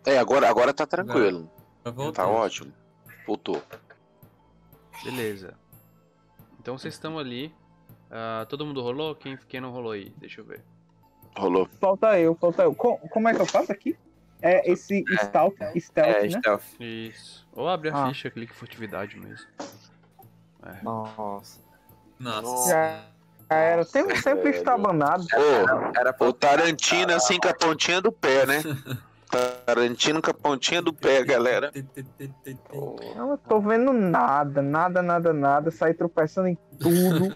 Agora tá tranquilo. Voltou. Tá ótimo. Voltou. Beleza. Então vocês estão ali. Todo mundo rolou? Quem não rolou aí? Deixa eu ver. Rolou. Falta eu. Como é que eu faço aqui? É esse stealth, né? Stealth. Isso. Ou abre a ficha, clique em furtividade mesmo. Nossa. Nossa. Já era. Sempre está abandonado. O Tarantino assim com a pontinha do pé, né? Tarantino com a pontinha do pé, galera. Não tô vendo nada. Saí tropeçando em tudo.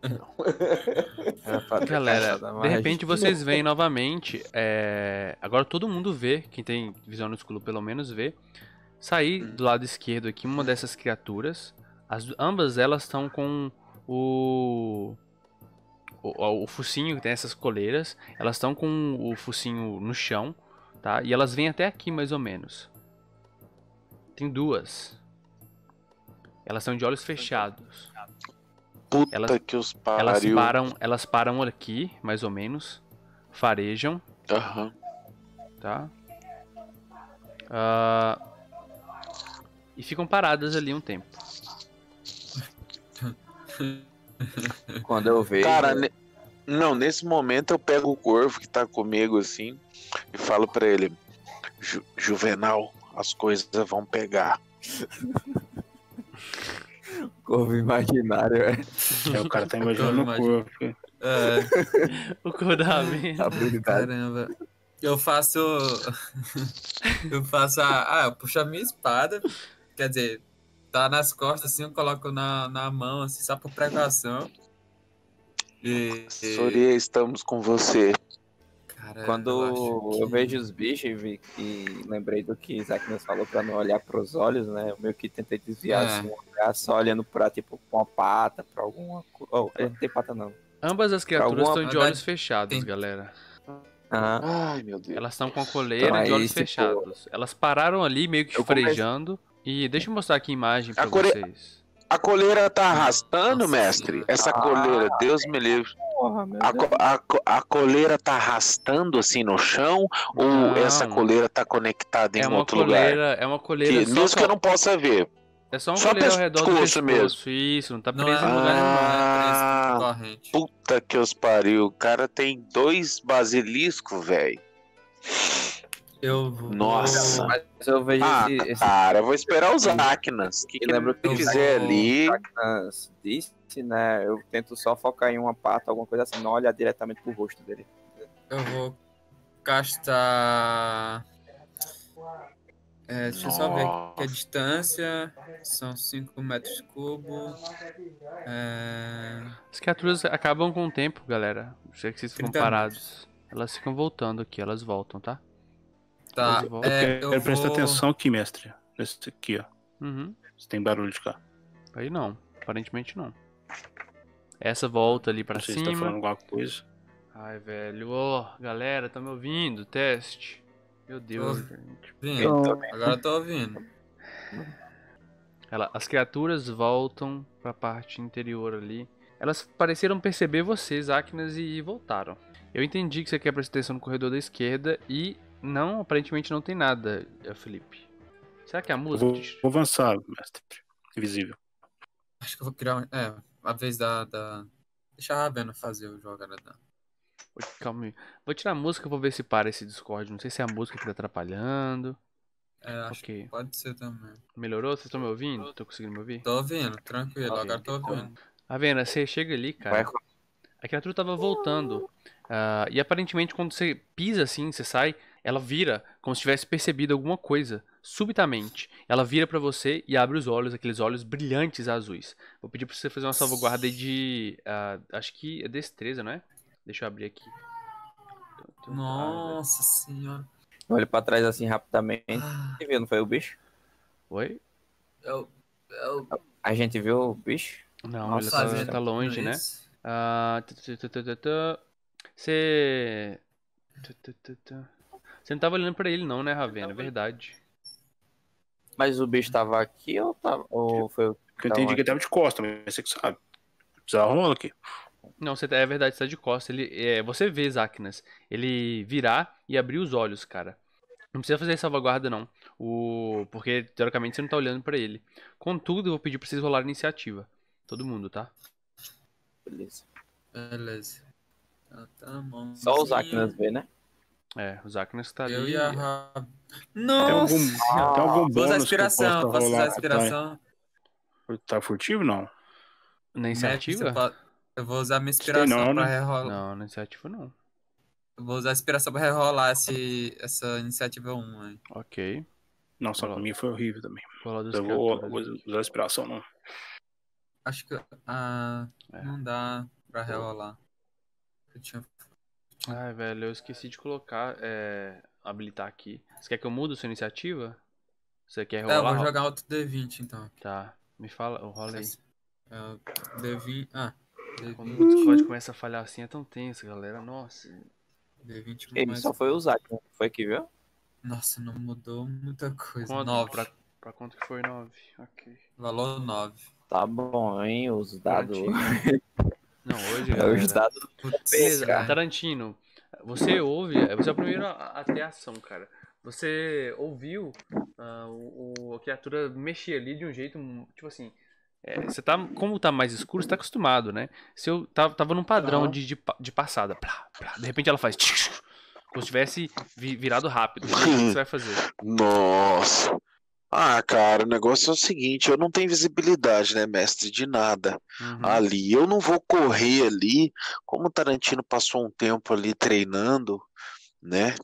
Galera, de repente vocês veem novamente. Agora todo mundo vê, quem tem visão no escuro pelo menos vê. Sair do lado esquerdo aqui uma dessas criaturas. Ambas elas estão com o focinho que tem essas coleiras. Elas estão com o focinho no chão, tá? E elas vêm até aqui mais ou menos. Tem duas. Elas estão de olhos fechados. Puta que os pariu. Elas param aqui, mais ou menos. Farejam. Aham. Tá? E ficam paradas ali um tempo. Quando eu vejo... Cara, não, nesse momento eu pego o corvo que tá comigo assim e falo pra ele: Juvenal, as coisas vão pegar. Corvo imaginário, O cara tá imaginando o corvo. O corvo da Ravena. Caramba. Eu faço. Eu puxo a minha espada. Quer dizer, tá nas costas assim, eu coloco na mão, assim, só por precaução. Soria, estamos com você. Cara, quando eu vejo os bichos e lembrei do que Isaac nos falou pra não olhar pros olhos, né? Eu meio que tentei desviar assim, olhar só olhando pra, tipo, pra uma pata, pra alguma coisa. Não tem pata não. Ambas as criaturas estão de olhos fechados, galera. Ai, meu Deus. Elas estão com a coleira de olhos fechados. Elas pararam ali meio que frejando. E deixa eu mostrar aqui a imagem pra vocês. A coleira tá arrastando, mestre? Essa coleira, Deus me livre. Porra, A coleira tá arrastando assim no chão? Ou essa coleira tá conectada em outro lugar? É uma coleira que, mesmo que eu não possa ver. É só uma coleira ao redor do pescoço mesmo. Isso, não tá preso em lugar nenhum, não. Corrente. Puta que os pariu. O cara tem 2 basiliscos, velho. Nossa. Mas eu vejo cara, eu vou esperar os Acnas. Que lembro que ele fizer ali. Acnas disse, né? Eu tento só focar em uma pata, alguma coisa assim, não olhar diretamente pro rosto dele. Eu vou castar. Deixa eu só ver aqui a distância. São 5 metros cubos. As criaturas acabam com o tempo, galera. Não sei que vocês ficam parados. Elas ficam voltando aqui, elas voltam, tá? Tá. Eu quero prestar atenção aqui, mestre. Nesse aqui, ó. Se tem barulho de cá. Aí não, aparentemente não. Essa volta ali pra cima. Você tá falando alguma coisa? Ai, velho. Galera, tá me ouvindo? Teste. Meu Deus, gente. Agora eu tô ouvindo. As criaturas voltam pra parte interior ali. Elas pareceram perceber vocês, Acnas, e voltaram. Eu entendi que você quer prestar atenção no corredor da esquerda e não, aparentemente não tem nada, Felipe. Será que é a música? Vou avançar, mestre. Invisível. Acho que eu vou criar a vez da... Deixa a Ravena fazer o jogo agora. Calma aí. Vou tirar a música, vou ver se para esse Discord. Não sei se é a música que tá atrapalhando. Acho que pode ser também. Melhorou? Vocês estão me ouvindo? Tô conseguindo me ouvir? Tô ouvindo, tranquilo. Agora tô ouvindo. Ravena, você chega ali, cara. A criatura tava voltando. E aparentemente quando você pisa assim, você sai, ela vira como se tivesse percebido alguma coisa. Subitamente. Ela vira pra você e abre os olhos, aqueles olhos brilhantes azuis. Vou pedir pra você fazer uma salvaguarda aí de... acho que é destreza, não é? Deixa eu abrir aqui. Nossa senhora. Olha pra trás assim rapidamente. Você viu, não foi o bicho? Oi? A gente viu o bicho? Não, ele tá longe, né? Você não tava olhando pra ele não, né, Ravena? É verdade. Mas o bicho tava aqui ou foi o que eu entendi que ele tava de costa, mas você que sabe. Precisa rolar aqui. Não, é verdade, você tá de costa. Você vê, Zacnas, ele virar e abrir os olhos, cara. Não precisa fazer salvaguarda, não. Porque, teoricamente, você não tá olhando pra ele. Contudo, eu vou pedir pra vocês rolarem iniciativa. Todo mundo, tá? Beleza. Beleza. Tá bom. Só os Acnas vê, né? O Zaknas tá ali. Eu e a Rabi. Tem Nossa! algum Vou usar bônus que eu inspiração. possa Posso usar rolar? inspiração? Tá furtivo, não? Na iniciativa? Eu vou usar minha Sei inspiração não, pra né? rerolar. Não, na iniciativa não. Eu vou usar a inspiração pra rerolar essa iniciativa 1 aí. Ok. Nossa, a minha foi horrível também. Vou rolar das Eu vou criaturas. usar a inspiração, não. Acho que não dá pra rerolar. Eu tinha... Ai, velho, eu esqueci de colocar, habilitar aqui. Você quer que eu mude a sua iniciativa? Você quer eu rolar? vou jogar outro D20 então. Tá, me fala, rola aí. D20. Quando D20. o Discord começa a falhar assim é tão tenso, galera. Nossa. D20 Ele mais... só foi os Acnas, foi aqui, viu? Nossa, não mudou muita coisa. Quanto? 9. Pra quanto que foi 9? Ok. Valor 9. Tá bom, hein? Os dados. Não, hoje, Os galera. dados. Beleza, cara. Tarantino, você é o primeiro a ter ação, cara. Você ouviu a criatura mexer ali de um jeito, tipo assim, você tá, como tá mais escuro, você tá acostumado, né? Se eu tava num padrão de passada, plá, plá, de repente ela faz, como se tivesse virado rápido. O que você vai fazer? Nossa. Ah, cara, o negócio é o seguinte, eu não tenho visibilidade, né, mestre, de nada ali. Eu não vou correr ali, como o Tarantino passou um tempo ali treinando, né,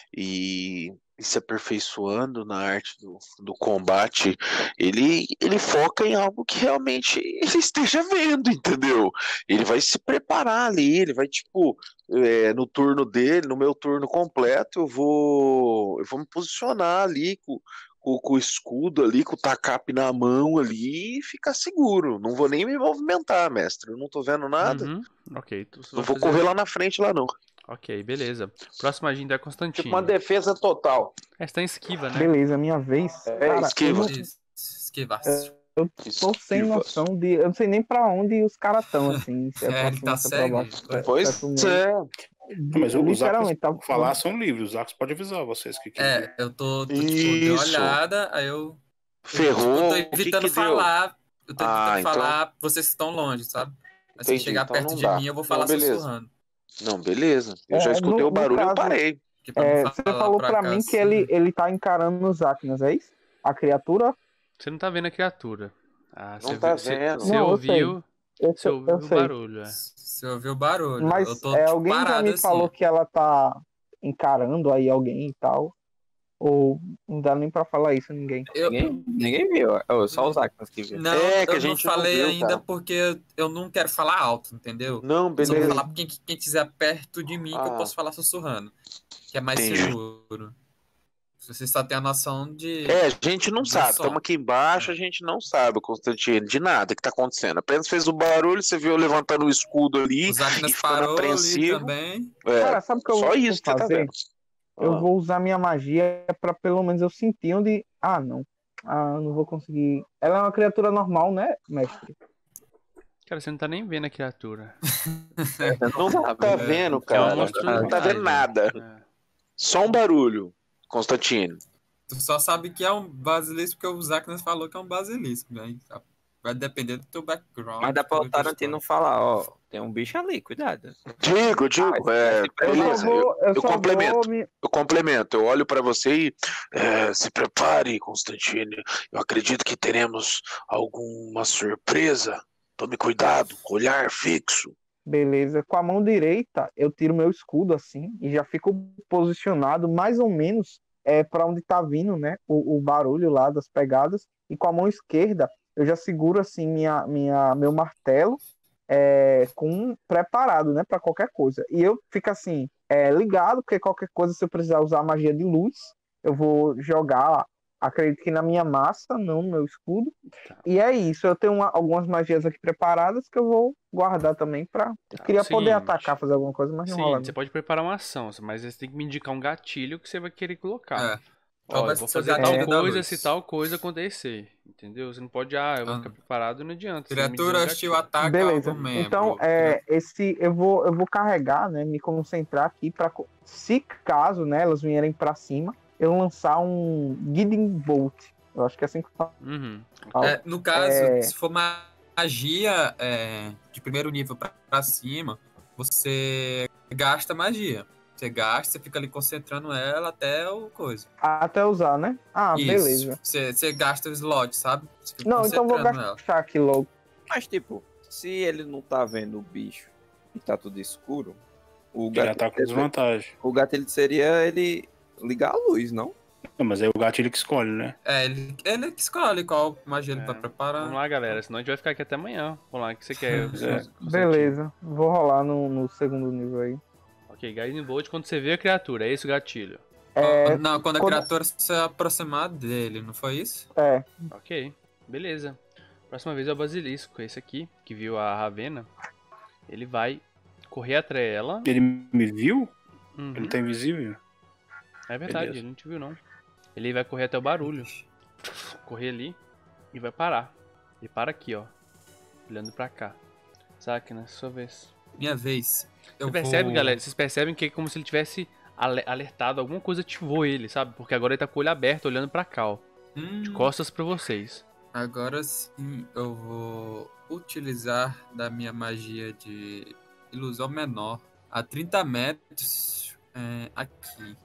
e se aperfeiçoando na arte do combate, ele foca em algo que realmente ele esteja vendo, entendeu? Ele vai se preparar ali, ele vai, tipo, no turno dele, no meu turno completo, eu vou me posicionar ali com o escudo ali, com o tacape na mão ali e ficar seguro. Não vou nem me movimentar, mestre. Eu não tô vendo nada. Ok, então você Não vai vou fazer... correr lá na frente lá, não. Ok, beleza. Próxima agenda é Constantino. Tipo uma defesa total. Você tá em esquiva, né? Beleza, minha vez. Cara, esquiva. Esquivaço. Eu tô sem noção de. Eu não sei nem pra onde os caras estão, assim. Se é pra Ele cima, tá se é pra cego. baixo. Pois é. Mas os Literalmente, tá Acnas falar são livres. Os Acnas podem avisar vocês que querem. Eu tô tipo, dei uma Isso. olhada, aí eu Ferrou. tô evitando que falar. Eu tô evitando então- falar vocês que estão longe, sabe? Mas se Entendi, chegar então perto não de dá. mim, eu vou Não, falar beleza. sussurrando. Não, beleza. Eu já É, escutei no o barulho e eu caso, parei. Que pra não você falar falou pra cá, mim que assim. ele tá encarando os Acnas, é isso? A criatura? Você não tá vendo a criatura. Não você tá viu- vendo. Você Não, eu ouviu, você ouviu eu o sei. barulho, Se eu ouvir o barulho, Mas eu tô tipo, alguém já parado me assim. falou que ela tá encarando aí alguém e tal. Ou não dá nem pra falar isso a ninguém. Ninguém viu. Só os Acnas que viram. Não, É, que a eu não gente não falei viu, ainda cara. porque eu não quero falar alto, entendeu? Não, Eu só vou beleza. falar pra quem quiser perto de mim que eu posso falar sussurrando. Que é mais Entendi. seguro. Você só tem a noção de... A gente não do sabe. som. Estamos aqui embaixo, a gente não sabe, Constantino, de nada que tá acontecendo. Apenas fez o barulho, você viu eu levantando o escudo ali Os Acnas e ficando parou ali apreensivo. também. Cara, sabe o que eu Só vou isso que você tá fazer? vendo. Eu vou usar minha magia pra pelo menos eu sentir onde... Ah, não. Não vou conseguir... Ela é uma criatura normal, né, mestre? Cara, você não tá nem vendo a criatura. Não tá vendo, É uma cara. monstruosidade. Não tá vendo nada. Só um barulho, Constantino. Tu só sabe que é um basilisco porque o Zacnas falou que é um basilisco, né? Vai depender do teu background. Mas dá pra o Tarantino falar, ó, tem um bicho ali, cuidado. Digo, beleza. Eu complemento. Eu olho pra você e se prepare, Constantino. Eu acredito que teremos alguma surpresa. Tome cuidado, olhar fixo. Beleza. Com a mão direita, eu tiro meu escudo assim e já fico posicionado mais ou menos para onde tá vindo, né? O barulho lá das pegadas. E com a mão esquerda, eu já seguro assim meu martelo preparado, né? Para qualquer coisa. E eu fico assim, ligado, porque qualquer coisa, se eu precisar usar a magia de luz, eu vou jogar. Acredito que na minha massa, não no meu escudo. E é isso, eu tenho algumas magias aqui preparadas que eu vou guardar também pra... Eu queria poder atacar, fazer alguma coisa, mas não rola. Você pode preparar uma ação, mas você tem que me indicar um gatilho que você vai querer colocar. Ó, eu vou fazer tal coisa se tal coisa acontecer, entendeu? Você não pode, eu vou ficar preparado, não adianta. Criatura hostil ataca. Beleza, então eu vou carregar, né, me concentrar aqui pra, se caso, né, elas vierem pra cima, eu lançar um Guiding Bolt. Eu acho que é assim que fala. No caso, se for magia de primeiro nível pra cima, você gasta magia. Você gasta, você fica ali concentrando ela até o coisa. Até usar, né? Ah, Isso. Beleza. Você gasta o slot, sabe? Não, então vou gastar aqui logo. Mas, tipo, se ele não tá vendo o bicho e tá tudo escuro, o Ele tá com desvantagem. O gatilho seria ele ligar a luz, não? Não, mas é o gatilho que escolhe, né? Ele que escolhe qual magia ele vai preparar. Vamos lá, galera, senão a gente vai ficar aqui até amanhã. Vamos lá, o que você quer? Beleza, vou rolar no segundo nível aí. Ok, Guiding Bolt quando você vê a criatura, é esse o gatilho? Não, quando a criatura se aproximar dele, não foi isso? Ok, beleza. Próxima vez é o Basilisco, esse aqui, que viu a Ravena. Ele vai correr atrás dela. Ele me viu? Ele tá invisível? É verdade, Beleza. Ele não te viu não. Ele vai correr até o barulho. Correr ali e vai parar. Ele para aqui, ó. Olhando pra cá. Sakna, sua vez. Minha vez. Você percebe, galera? Vocês percebem que é como se ele tivesse alertado, alguma coisa ativou ele, sabe? Porque agora ele tá com o olho aberto, olhando pra cá, ó. De costas pra vocês. Agora sim, eu vou utilizar da minha magia de ilusão menor a 30 metros aqui.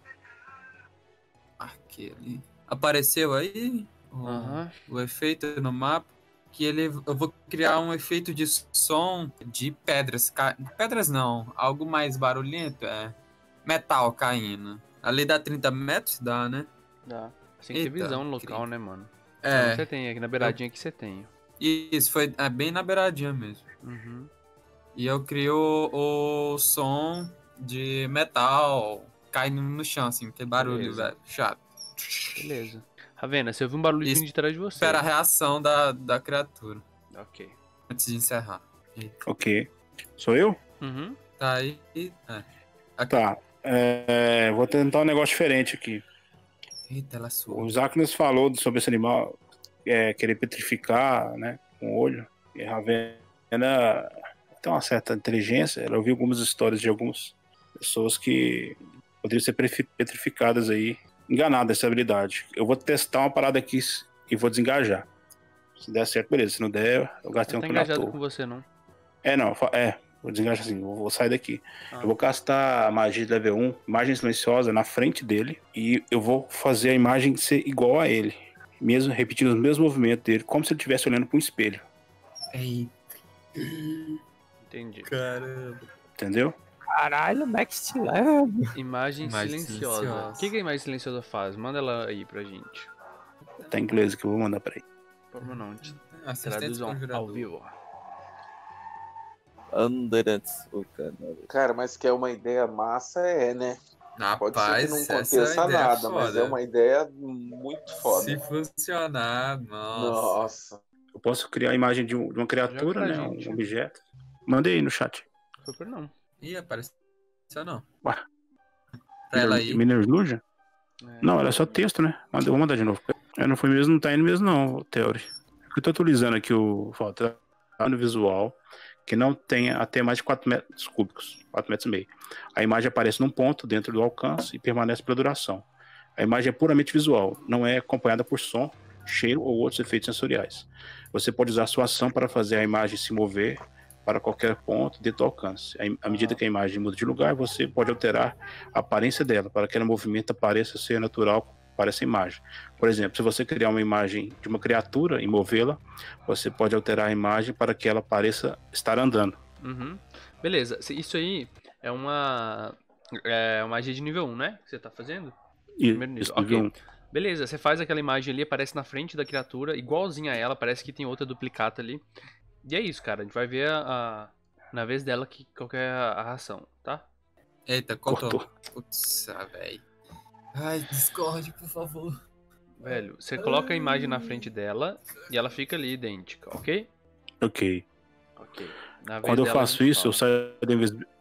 Aquele. Apareceu aí o efeito no mapa. Que eu vou criar um efeito de som de pedras. Pedras não, algo mais barulhento, metal caindo. Ali dá 30 metros? Dá, né? Dá. Você tem que ter visão no local, né, mano? Você tem aqui na beiradinha que você tem. Isso, foi bem na beiradinha mesmo. E eu crio o som de metal caindo no chão, assim, aquele barulho, velho, chato. Beleza. Ravena, você ouviu um barulho vindo de trás de você. Espera a reação da criatura. Ok. Antes de encerrar. Ok. Sou eu? Tá aí. Aqui. Tá. Vou tentar um negócio diferente aqui. Eita, ela sua. O Zaknas falou sobre esse animal querer petrificar, né? Com o olho. E a Ravena tem uma certa inteligência. Ela ouviu algumas histórias de algumas pessoas que poderiam ser petrificadas aí. Enganado dessa habilidade. Eu vou testar uma parada aqui e vou desengajar. Se der certo, beleza. Se não der, eu gastei um engajado com você, não? Vou desengajar assim, vou sair daqui. Eu vou castar a magia de level 1, imagem silenciosa, na frente dele. E eu vou fazer a imagem ser igual a ele. Mesmo repetindo os mesmos movimentos dele, como se ele estivesse olhando para um espelho. Entendi. Caramba. Entendeu? Caralho, next level. Imagem silenciosa. O que a imagem silenciosa faz? Manda ela aí pra gente. Tá em inglês que eu vou mandar pra aí. Permanente. Traduzam ao vivo. Cara, mas que é uma ideia massa, né? Rapaz, pode ser que não aconteça nada, mas é uma ideia muito foda. Se funcionar, nossa. Eu posso criar a imagem de uma criatura, né? Um objeto. Mandei aí no chat. Super não. Ih, apareceu não. Ué. Pra ela aí. Miner Illusion? Não, era só texto, né? Vou mandar de novo. Não foi mesmo, não tá indo mesmo não, Theory. Eu tô atualizando aqui o foto no visual, que não tem até mais de 4 metros cúbicos, 4 metros e meio. A imagem aparece num ponto dentro do alcance e permanece pela duração. A imagem é puramente visual, não é acompanhada por som, cheiro ou outros efeitos sensoriais. Você pode usar sua ação para fazer a imagem se mover para qualquer ponto dentro do alcance. À medida que a imagem muda de lugar, você pode alterar a aparência dela, para que ela movimento pareça ser natural para essa imagem. Por exemplo, se você criar uma imagem de uma criatura e movê-la, você pode alterar a imagem para que ela pareça estar andando. Beleza, isso aí é uma magia de nível 1, né? Que você tá fazendo? Primeiro nível. Ok. Beleza, você faz aquela imagem ali, aparece na frente da criatura, igualzinha a ela, parece que tem outra duplicata ali. E é isso, cara. A gente vai ver na vez dela qual que é a ração, tá? Eita, cortou. Putz, velho. Ai, Discord, por favor. Velho, você coloca a imagem na frente dela e ela fica ali idêntica, ok? Ok. Quando eu faço isso, eu saio da invisibilidade.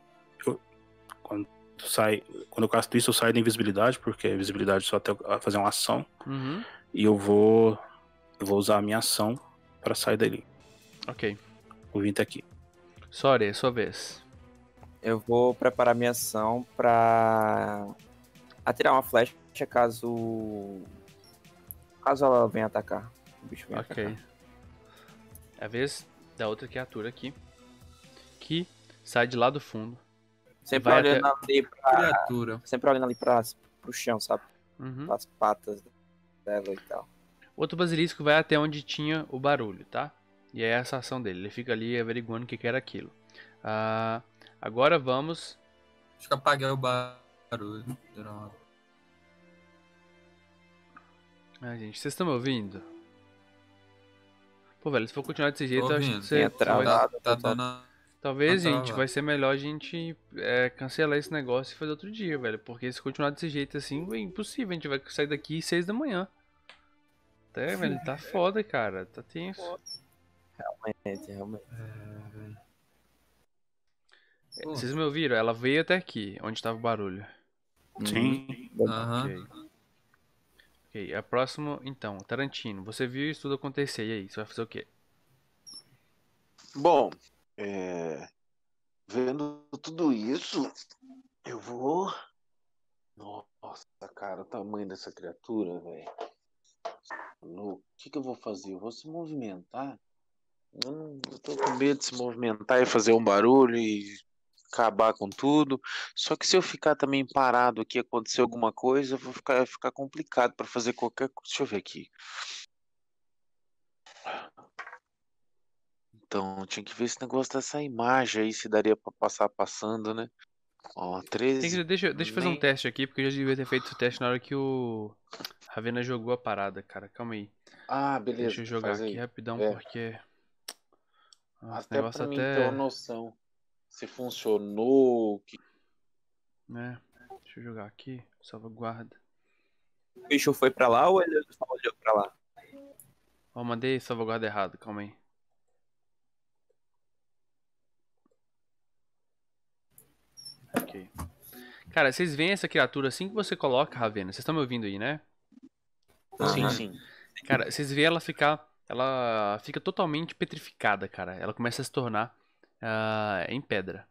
Quando eu casto isso, eu saio da invisibilidade, porque a invisibilidade só até fazer uma ação. E eu vou usar a minha ação para sair dali. Ok. Vou vir até aqui. Sorry, é sua vez. Eu vou preparar minha ação pra atirar uma flecha caso ela venha atacar. O bicho vem atacar. É a vez da outra criatura aqui, que sai de lá do fundo. Sempre olhando ali Criatura. Sempre olhando ali pro chão, sabe? Uhum. As patas dela e tal. Outro basilisco vai até onde tinha o barulho, tá? E é essa ação dele. Ele fica ali averiguando o que era aquilo. Agora vamos... Acho que apaguei o barulho. Droga. Gente, vocês estão me ouvindo? Pô, velho, se for continuar desse jeito, eu acho que você tá dando... Talvez, gente, vai ser melhor a gente cancelar esse negócio e fazer outro dia, velho. Porque se continuar desse jeito assim, é impossível. A gente vai sair daqui 6 da manhã. Até, velho, tá foda, cara. Tá tenso. Realmente. Vocês me ouviram? Ela veio até aqui, onde tava o barulho. Sim. Ok, a próxima, então, Tarantino. Você viu isso tudo acontecer, e aí? Você vai fazer o quê? Bom, vendo tudo isso, eu vou... Nossa, cara, o tamanho dessa criatura, velho. O que eu vou fazer? Eu vou se movimentar? Eu tô com medo de se movimentar e fazer um barulho e acabar com tudo. Só que se eu ficar também parado aqui, acontecer alguma coisa, eu vou ficar complicado para fazer qualquer coisa. Deixa eu ver aqui. Então, tinha que ver esse negócio dessa imagem aí, se daria pra passar passando, né? Ó, 13. Deixa eu fazer um teste aqui, porque eu já devia ter feito esse teste na hora que o Ravena jogou a parada, cara. Calma aí. Beleza. Deixa eu jogar aqui rapidão, porque... Nossa, até pra mim ter uma noção se funcionou. Deixa eu jogar aqui, salvaguarda. O bicho foi pra lá ou ele só olhou pra lá? Mandei salvaguarda errado, calma aí. Ok. Cara, vocês veem essa criatura assim que você coloca, Ravena? Vocês estão me ouvindo aí, né? Sim. Cara, vocês veem ela fica totalmente petrificada, cara. Ela começa a se tornar em pedra.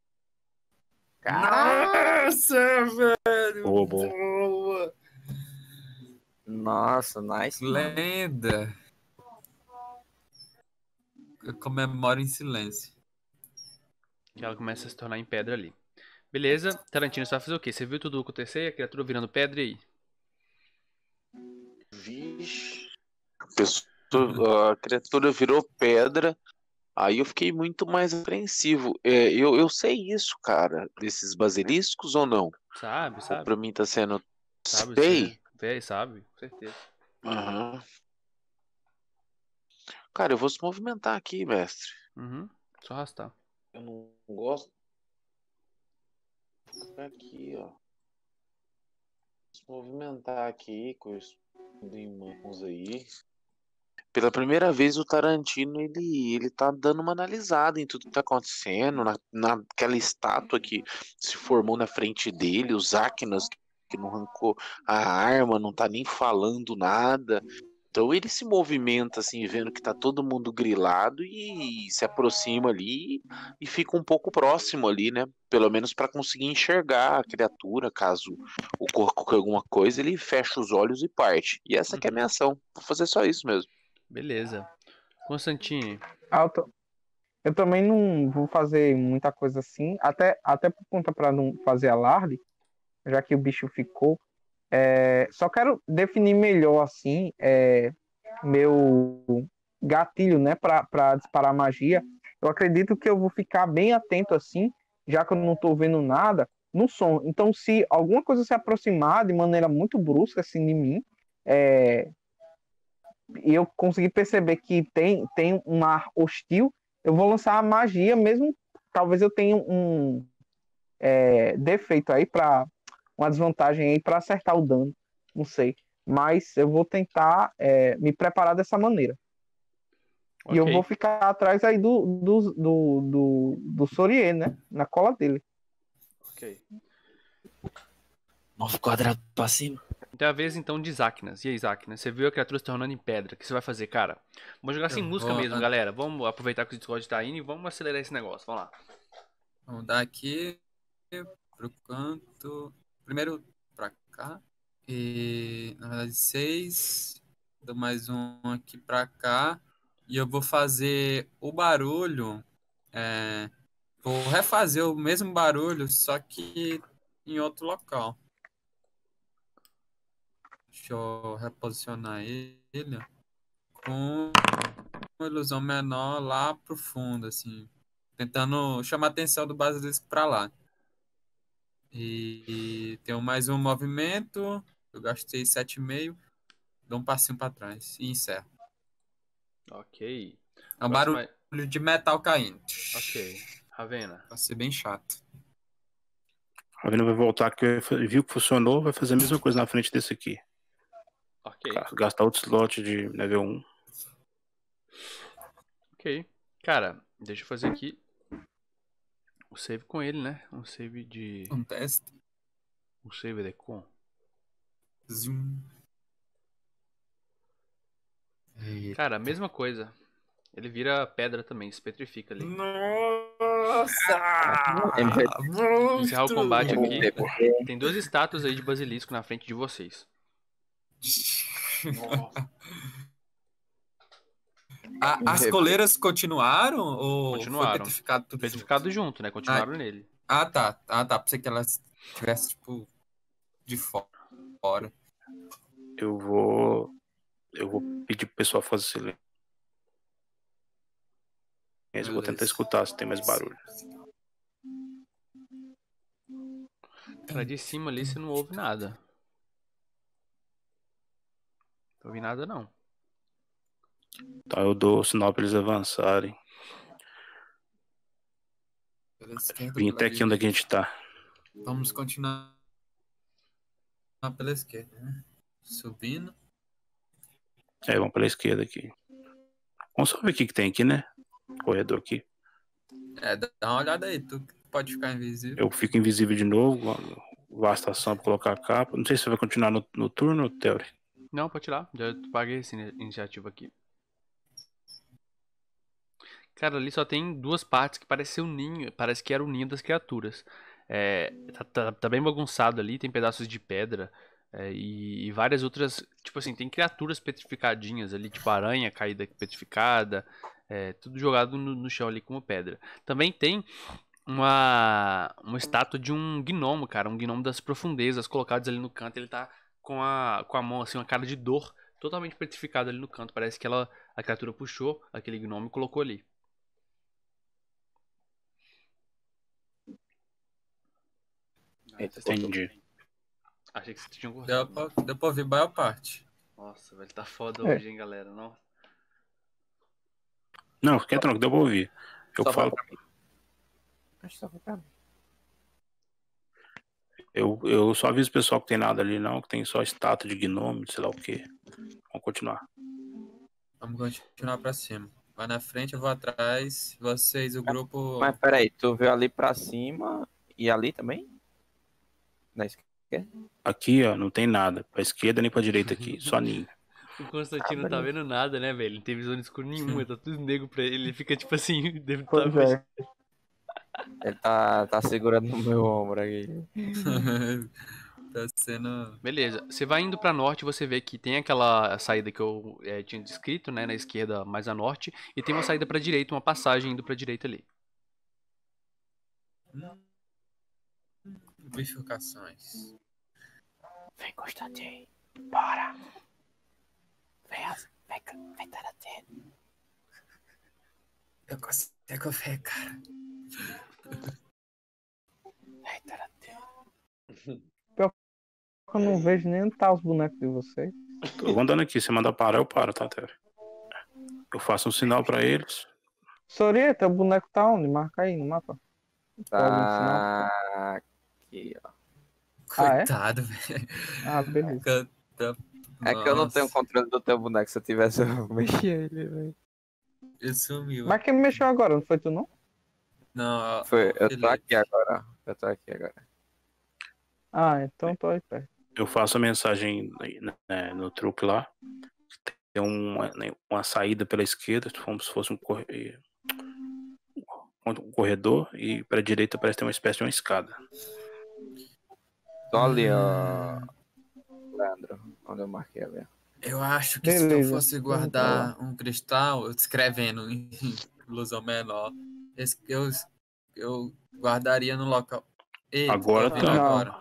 Nossa, velho! Boa. Nossa, nice. Lenda! Eu comemoro em silêncio. Que ela começa a se tornar em pedra ali. Beleza, Tarantino, você vai fazer o quê? Você viu tudo acontecer, a criatura virando pedra e aí? Vixe. A criatura virou pedra. Aí eu fiquei muito mais apreensivo. Eu sei isso, cara, desses basiliscos ou não? Sabe. Ou pra mim tá sendo... Sei. Sabe, com certeza. Aham. Cara, eu vou se movimentar aqui, mestre. Só arrastar. Eu não gosto. Vou ficar aqui, ó. Se movimentar aqui com isso em mãos aí. Pela primeira vez o Tarantino ele tá dando uma analisada em tudo que tá acontecendo, naquela estátua que se formou na frente dele, os Áquinas que não arrancou a arma, não tá nem falando nada. Então ele se movimenta assim, vendo que tá todo mundo grilado e se aproxima ali e fica um pouco próximo ali, né? Pelo menos para conseguir enxergar a criatura, caso ocorra alguma coisa, ele fecha os olhos e parte. E essa que é a minha ação. Vou fazer só isso mesmo. Beleza. Constantine. Eu também não vou fazer muita coisa assim, até por conta para não fazer alarde, já que o bicho ficou. Só quero definir melhor assim meu gatilho, né, para disparar magia. Eu acredito que eu vou ficar bem atento assim, já que eu não estou vendo nada no som. Então, se alguma coisa se aproximar de maneira muito brusca assim de mim, e eu conseguir perceber que tem um ar hostil, eu vou lançar a magia, mesmo talvez eu tenha um defeito aí para uma desvantagem aí para acertar o dano, não sei, mas eu vou tentar me preparar dessa maneira. Okay. E eu vou ficar atrás aí do Sorier, né, na cola dele. Ok. 9 quadrados pra cima. Então é a vez então de Záquinas. E aí, Záquinas, você viu a criatura se tornando em pedra. O que você vai fazer, cara? Vamos jogar sem música mesmo, galera. Vamos aproveitar que o Discord tá indo e vamos acelerar esse negócio. Vamos lá. Vamos dar aqui pro canto. Primeiro pra cá. E, na verdade, 6. Dou mais um aqui pra cá. E eu vou fazer o barulho. Vou refazer o mesmo barulho, só que em outro local. Deixa eu reposicionar ele com uma ilusão menor lá pro fundo, assim. Tentando chamar a atenção do basilisco pra lá. E tenho mais um movimento. Eu gastei 7,5. Dou um passinho pra trás e encerro. Ok. É um Próxima- barulho de metal caindo. Ok. Ravena. Vai ser bem chato. A Ravena vai voltar que viu que funcionou, vai fazer a mesma coisa na frente desse aqui. Ok. Gastar outro slot de nível 1. Ok. Cara, deixa eu fazer aqui o save com ele, né? Um save de... Um teste. Um save de com. Zoom. Cara, a mesma coisa. Ele vira pedra também, se petrifica ali. Nossa! Encerrar o combate aqui. MVP. Tem 2 estátuas aí de basilisco na frente de vocês. As coleiras continuaram ou Continuaram. foi petrificado tudo Petrificado junto? junto, né? Continuaram nele. Tá. Pensei que elas tivessem, tipo, de fora. Eu vou pedir pro pessoal fazer silêncio. Eu vou tentar escutar se tem mais barulho. Cara, de cima ali você não ouve nada. Não ouvi nada, não. Tá, eu dou o sinal pra eles avançarem. Pela esquerda, Vim pela até aqui onde a direita. gente tá. Vamos continuar pela esquerda, né? Subindo. Vamos pela esquerda aqui. Vamos só ver o que tem aqui, né? Corredor aqui. Dá uma olhada aí, tu pode ficar invisível. Eu fico invisível de novo. Vou à estação pra colocar a capa. Não sei se você vai continuar no turno, Theory. Não, pode tirar. Já paguei essa iniciativa aqui. Cara, ali só tem 2 partes que parece ser um ninho. Parece que era o ninho das criaturas. Tá bem bagunçado ali. Tem pedaços de pedra. E várias outras. Tipo assim, tem criaturas petrificadinhas ali. Tipo aranha caída petrificada. Tudo jogado no chão ali como pedra. Também tem uma estátua de um gnomo, cara. Um gnomo das profundezas colocados ali no canto. Ele tá com a mão, assim, uma cara de dor. Totalmente petrificado ali no canto. Parece que a criatura puxou aquele gnomo e colocou ali. Entendi. Achei que vocês tinham cortado. Deu pra ouvir maior parte. Nossa, velho, tá foda hoje, hein, galera. Não. Não, fica tranquilo, deu pra ouvir. Eu Só falo. vai pra mim. Acho que só vai pra mim. Eu só aviso o pessoal que tem nada ali, não. Que tem só estátua de gnomo, sei lá o quê. Vamos continuar. Vamos continuar pra cima. Vai na frente, eu vou atrás. Vocês, o grupo. Mas peraí, tu veio ali pra cima e ali também? Na esquerda? Aqui, ó, não tem nada. Pra esquerda nem pra direita aqui. Só ninho. O Constantino não tá vendo nada, né, velho? Ele não tem visão de escuro nenhuma, tá tudo negro pra ele. Ele fica tipo assim, deve estar. Pois é. Ele tá segurando no meu ombro aqui. Tá sendo. Beleza, você vai indo pra norte, você vê que tem aquela saída que eu tinha descrito, né, na esquerda mais a norte, e tem uma saída pra direita, uma passagem indo pra direita ali. Bifurcações. Vem, Constantino. Bora. Vem, Tarantino. Eu consigo ver, cara. Vem, Tarantino. Eu não vejo nem onde tá os bonecos de vocês. Eu vou andando aqui. Se mandar parar, eu paro, tá, Theory? Eu faço um sinal pra eles. Sorieta, o boneco tá onde? Marca aí no mapa. Tá aqui, ó. Coitado, velho. Ah, beleza. É que eu não tenho controle do teu boneco. Se eu tivesse, eu mexia ele, velho. Ele sumiu. Mas quem mexeu agora? Não foi tu, não? Não, Foi, eu tô Felipe. aqui agora. Eu tô aqui agora. Ah, então tô aí perto. Eu faço a mensagem no truque lá. Tem uma saída pela esquerda, como se fosse um corredor, e pra direita parece ter uma espécie de uma escada. Tô ali, ó. Leandro, onde eu marquei ali. Eu acho que se eu fosse guardar um cristal, eu descrevendo em ilusão menor, eu guardaria no local. Eita, Agora tô ouvindo tá. agora.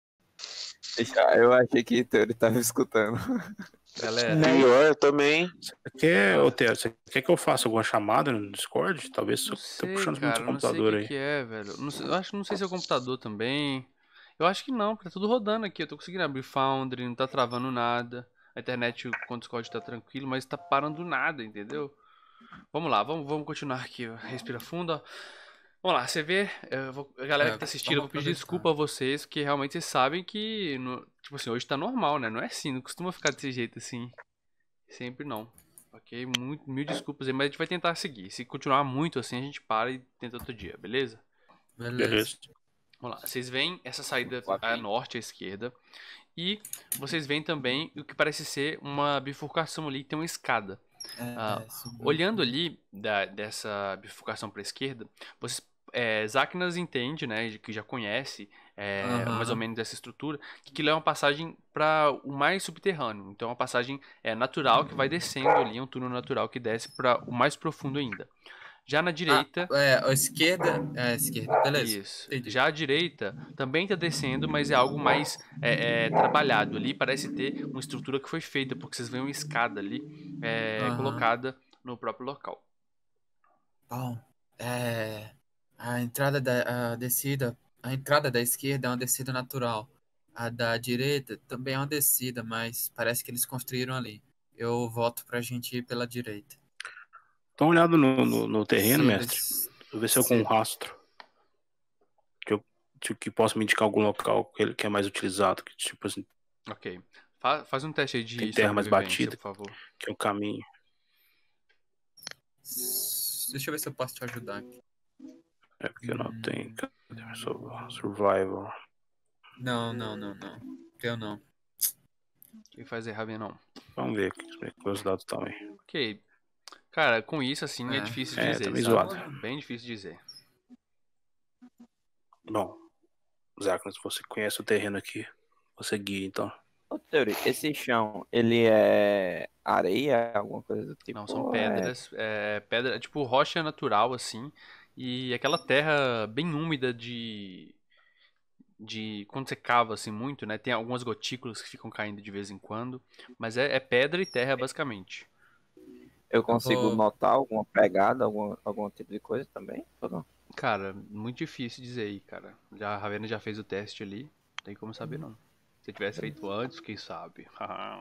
Eu achei que ele tava escutando. Galera, Pior também. Você quer que eu faça alguma chamada no Discord? Talvez não eu tô sei, puxando muito cara, o não sei o computador que aí. que é, velho. Não sei se é o computador também. Eu acho que não, porque tá tudo rodando aqui. Eu tô conseguindo abrir Foundry, não tá travando nada. A internet com o Discord tá tranquilo, mas tá parando nada, entendeu? Vamos lá, vamos continuar aqui. Ó. Respira fundo, ó. Vamos lá, você vê, a galera que tá assistindo, eu vou pedir desculpa a vocês, porque realmente vocês sabem que, tipo assim, hoje tá normal, né? Não é assim, não costuma ficar desse jeito assim. Sempre não. Ok? Mil desculpas aí, mas a gente vai tentar seguir. Se continuar muito assim, a gente para e tenta outro dia, beleza? Beleza. Vamos lá, vocês veem essa saída a norte, à esquerda. E vocês veem também o que parece ser uma bifurcação ali, que tem uma escada. Olhando ali dessa bifurcação para a esquerda, vocês, Zaknas entende, né, que já conhece mais ou menos dessa estrutura, que aquilo é uma passagem para o mais subterrâneo. Então é uma passagem natural que vai descendo ali, é um túnel natural que desce para o mais profundo ainda. Já na direita... a esquerda, beleza. Isso. Entendi. Já a direita também está descendo, mas é algo mais trabalhado ali. Parece ter uma estrutura que foi feita, porque vocês veem uma escada ali colocada no próprio local. Bom, a entrada da esquerda é uma descida natural. A da direita também é uma descida, mas parece que eles construíram ali. Eu voto pra gente ir pela direita. Dá uma olhada no terreno, Se mestre. eles- Vou ver se eu com um rastro. Que possa me indicar algum local que é mais utilizado. Que, tipo assim, Ok. Faz um teste aí de tem terra mais sobrevivência, batida, por favor. que é o caminho. Deixa eu ver se eu posso te ajudar aqui. É porque eu não tenho. Survival. Não. Eu não. Quem faz errar bem não. Vamos ver como é que os dados estão aí. Ok. Cara, com isso assim é difícil de dizer, tá meio sabe? zoado. Bem difícil de dizer. Bom, Zaknas, você conhece o terreno aqui. Você guia, então. Ô, Teori, esse chão, ele é areia, alguma coisa do tipo? Não, são pedras. Pedra, tipo rocha natural, assim. E aquela terra bem úmida de quando você cava assim muito, né? Tem algumas gotículas que ficam caindo de vez em quando. Mas é pedra e terra, basicamente. Eu consigo notar alguma pegada, algum tipo de coisa também? Ou não? Cara, muito difícil dizer aí, cara. A Ravena já fez o teste ali. Não tem como saber, não. Se tivesse feito antes, quem sabe?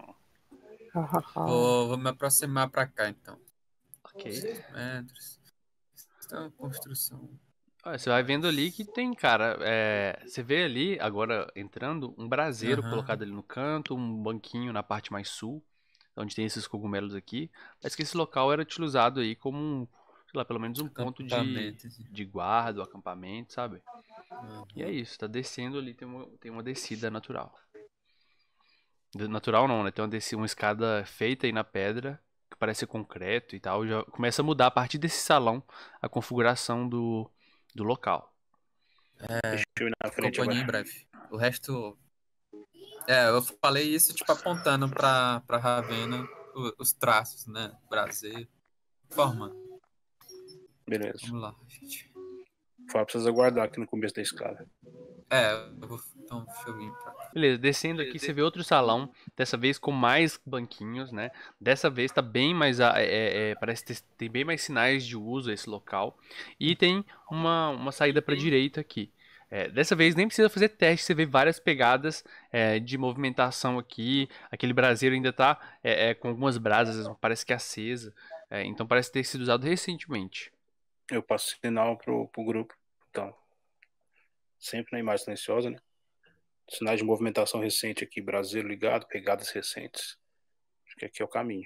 Vou me aproximar pra cá, então. Ok. Metros. Então, construção. Você vai vendo ali que tem, cara. Você vê ali, agora entrando, um braseiro colocado ali no canto, um banquinho na parte mais sul, onde tem esses cogumelos aqui. Parece que esse local era utilizado aí como, sei lá, pelo menos um ponto de guarda, acampamento, sabe? E é isso, tá descendo ali, tem uma descida natural. Natural não, né? Tem uma escada feita aí na pedra, que parece concreto e tal. Já começa a mudar a partir desse salão a configuração do local. Deixa eu ir na frente Companhia agora. em breve. O resto... eu falei isso, tipo, apontando pra Ravena os traços, né? Brasil. Formando. Beleza. Vamos lá, gente. O Fábio precisa guardar aqui no começo da escada. Então deixa eu vir pra cá. Beleza, descendo aqui você vê outro salão, dessa vez com mais banquinhos, né? Dessa vez tá bem mais, parece que tem bem mais sinais de uso esse local. E tem uma saída para direita aqui. Dessa vez nem precisa fazer teste, você vê várias pegadas de movimentação aqui. Aquele braseiro ainda tá com algumas brasas, parece que acesa. Então parece ter sido usado recentemente. Eu passo sinal pro grupo, então. Sempre na imagem silenciosa, né? Sinais de movimentação recente aqui, braseiro ligado, pegadas recentes. Acho que aqui é o caminho.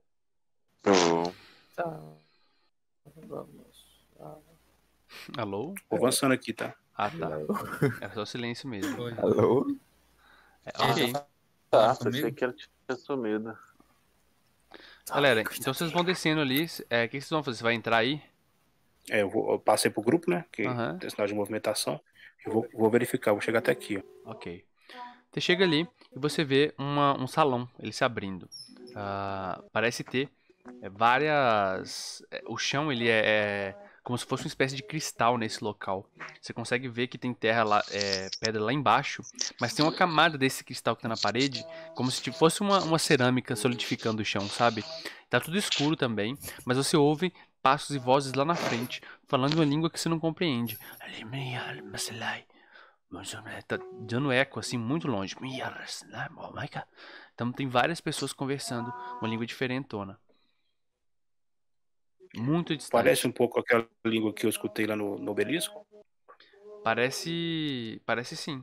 Tá. Vamos. Alô? Vou avançando aqui, tá? Ah, tá. É só silêncio mesmo. Alô? Ok. Tá, pensei que ele tinha sumido. Galera, então vocês vão descendo ali. O que vocês vão fazer? Você vai entrar aí? Eu passei pro grupo, né? Que tem sinal de movimentação. Eu vou verificar, vou chegar até aqui, ó. Ok. Você chega ali e você vê um salão, ele se abrindo. Parece ter várias... O chão, ele é como se fosse uma espécie de cristal nesse local. Você consegue ver que tem terra lá, pedra lá embaixo, mas tem uma camada desse cristal que tá na parede, como se fosse uma cerâmica solidificando o chão, sabe? Tá tudo escuro também, mas você ouve passos e vozes lá na frente, falando uma língua que você não compreende. Tá dando eco assim muito longe. Então tem várias pessoas conversando uma língua diferentona. Muito distante. Parece um pouco aquela língua que eu escutei lá no Obelisco? Parece sim.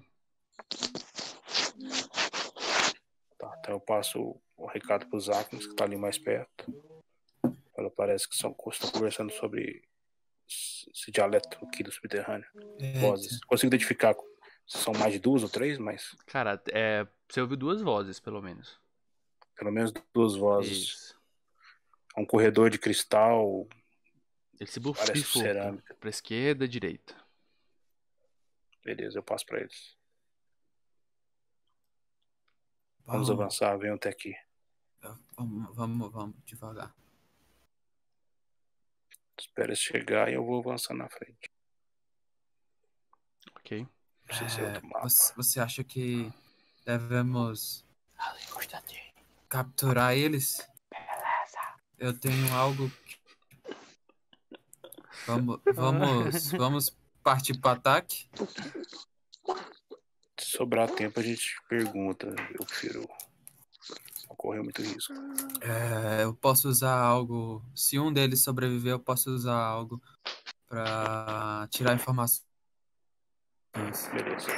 Tá, então eu passo o recado pros Áquinos, que tá ali mais perto. Ela parece que estão conversando sobre esse dialeto aqui do subterrâneo. Vozes. Consigo identificar se são mais de 2 ou 3, mas... Cara, você ouviu 2 vozes, pelo menos. Pelo menos 2 vozes. Isso. É um corredor de cristal. Ele se Parece bifurca cerâmica. pra esquerda, direita. Beleza, eu passo pra eles. Vamos avançar, venham até aqui. Vamos devagar. Espera eles chegar e eu vou avançar na frente. Ok. Não sei se é outro mapa. Você acha que devemos capturar eles? Eu tenho algo. Vamos partir para ataque? Se sobrar tempo a gente pergunta. Eu prefiro não correr muito risco. Eu posso usar algo. Se um deles sobreviver, eu posso usar algo para tirar informações. Beleza.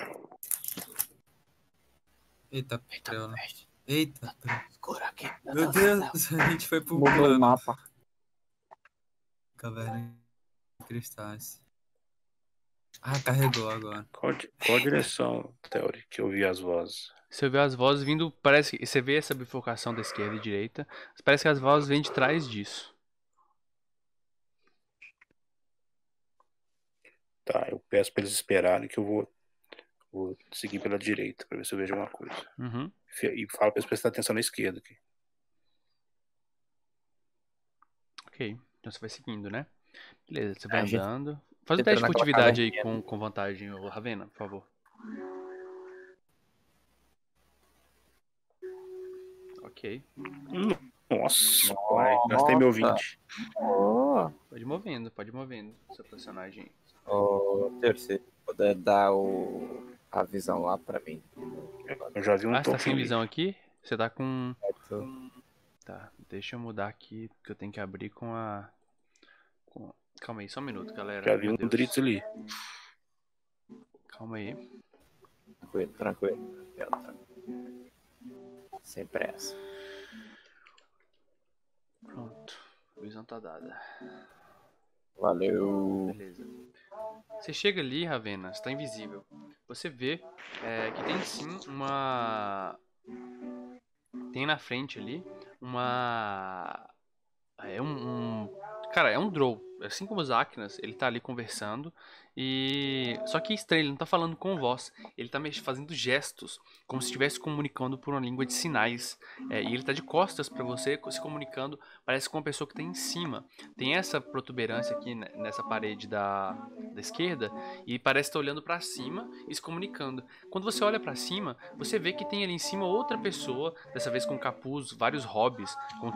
Eita, preu, né? Eita, preu. Meu Deus, a gente foi pro Mudou o plano. mapa. Caverna de cristais. Carregou agora. Qual a direção, Theory, que eu vi as vozes? Você vê as vozes vindo, parece que você vê essa bifurcação da esquerda e direita. Parece que as vozes vêm de trás disso. Tá, eu peço pra eles esperarem que eu vou seguir pela direita pra ver se eu vejo alguma coisa. Uhum. E falo pra eles prestar atenção na esquerda aqui. Ok, então você vai seguindo, né? Beleza, você vai A gente andando. Faz um entra teste de naquela furtividade aí caverninha. com vantagem, ô Ravena, por favor. Ok. Nossa, pai, gastei meu 20. Pode ir movendo seu personagem. Terceiro, poder dar a visão lá pra mim. Eu já vi um Você tá token sem ali. visão aqui? Você tá com... Tá, deixa eu mudar aqui, porque eu tenho que abrir com a... Calma aí, só um minuto, galera. Já vi Meu um Deus. Dritz ali. Calma aí. Tranquilo. Sem pressa. Pronto, a visão tá dada. Valeu. Beleza. Você chega ali, Ravena, você tá invisível. Você vê que tem sim uma... Tem na frente ali uma... Cara, é um Drow. Assim como os Áquinas, ele tá ali conversando. Só que é estranho, ele não tá falando com voz. Ele tá fazendo gestos, como se estivesse comunicando por uma língua de sinais. E ele tá de costas pra você, se comunicando. Parece com uma pessoa que tá em cima. Tem essa protuberância aqui nessa parede da esquerda. E parece estar olhando pra cima e se comunicando. Quando você olha pra cima, você vê que tem ali em cima outra pessoa. Dessa vez com capuz, vários hobbies.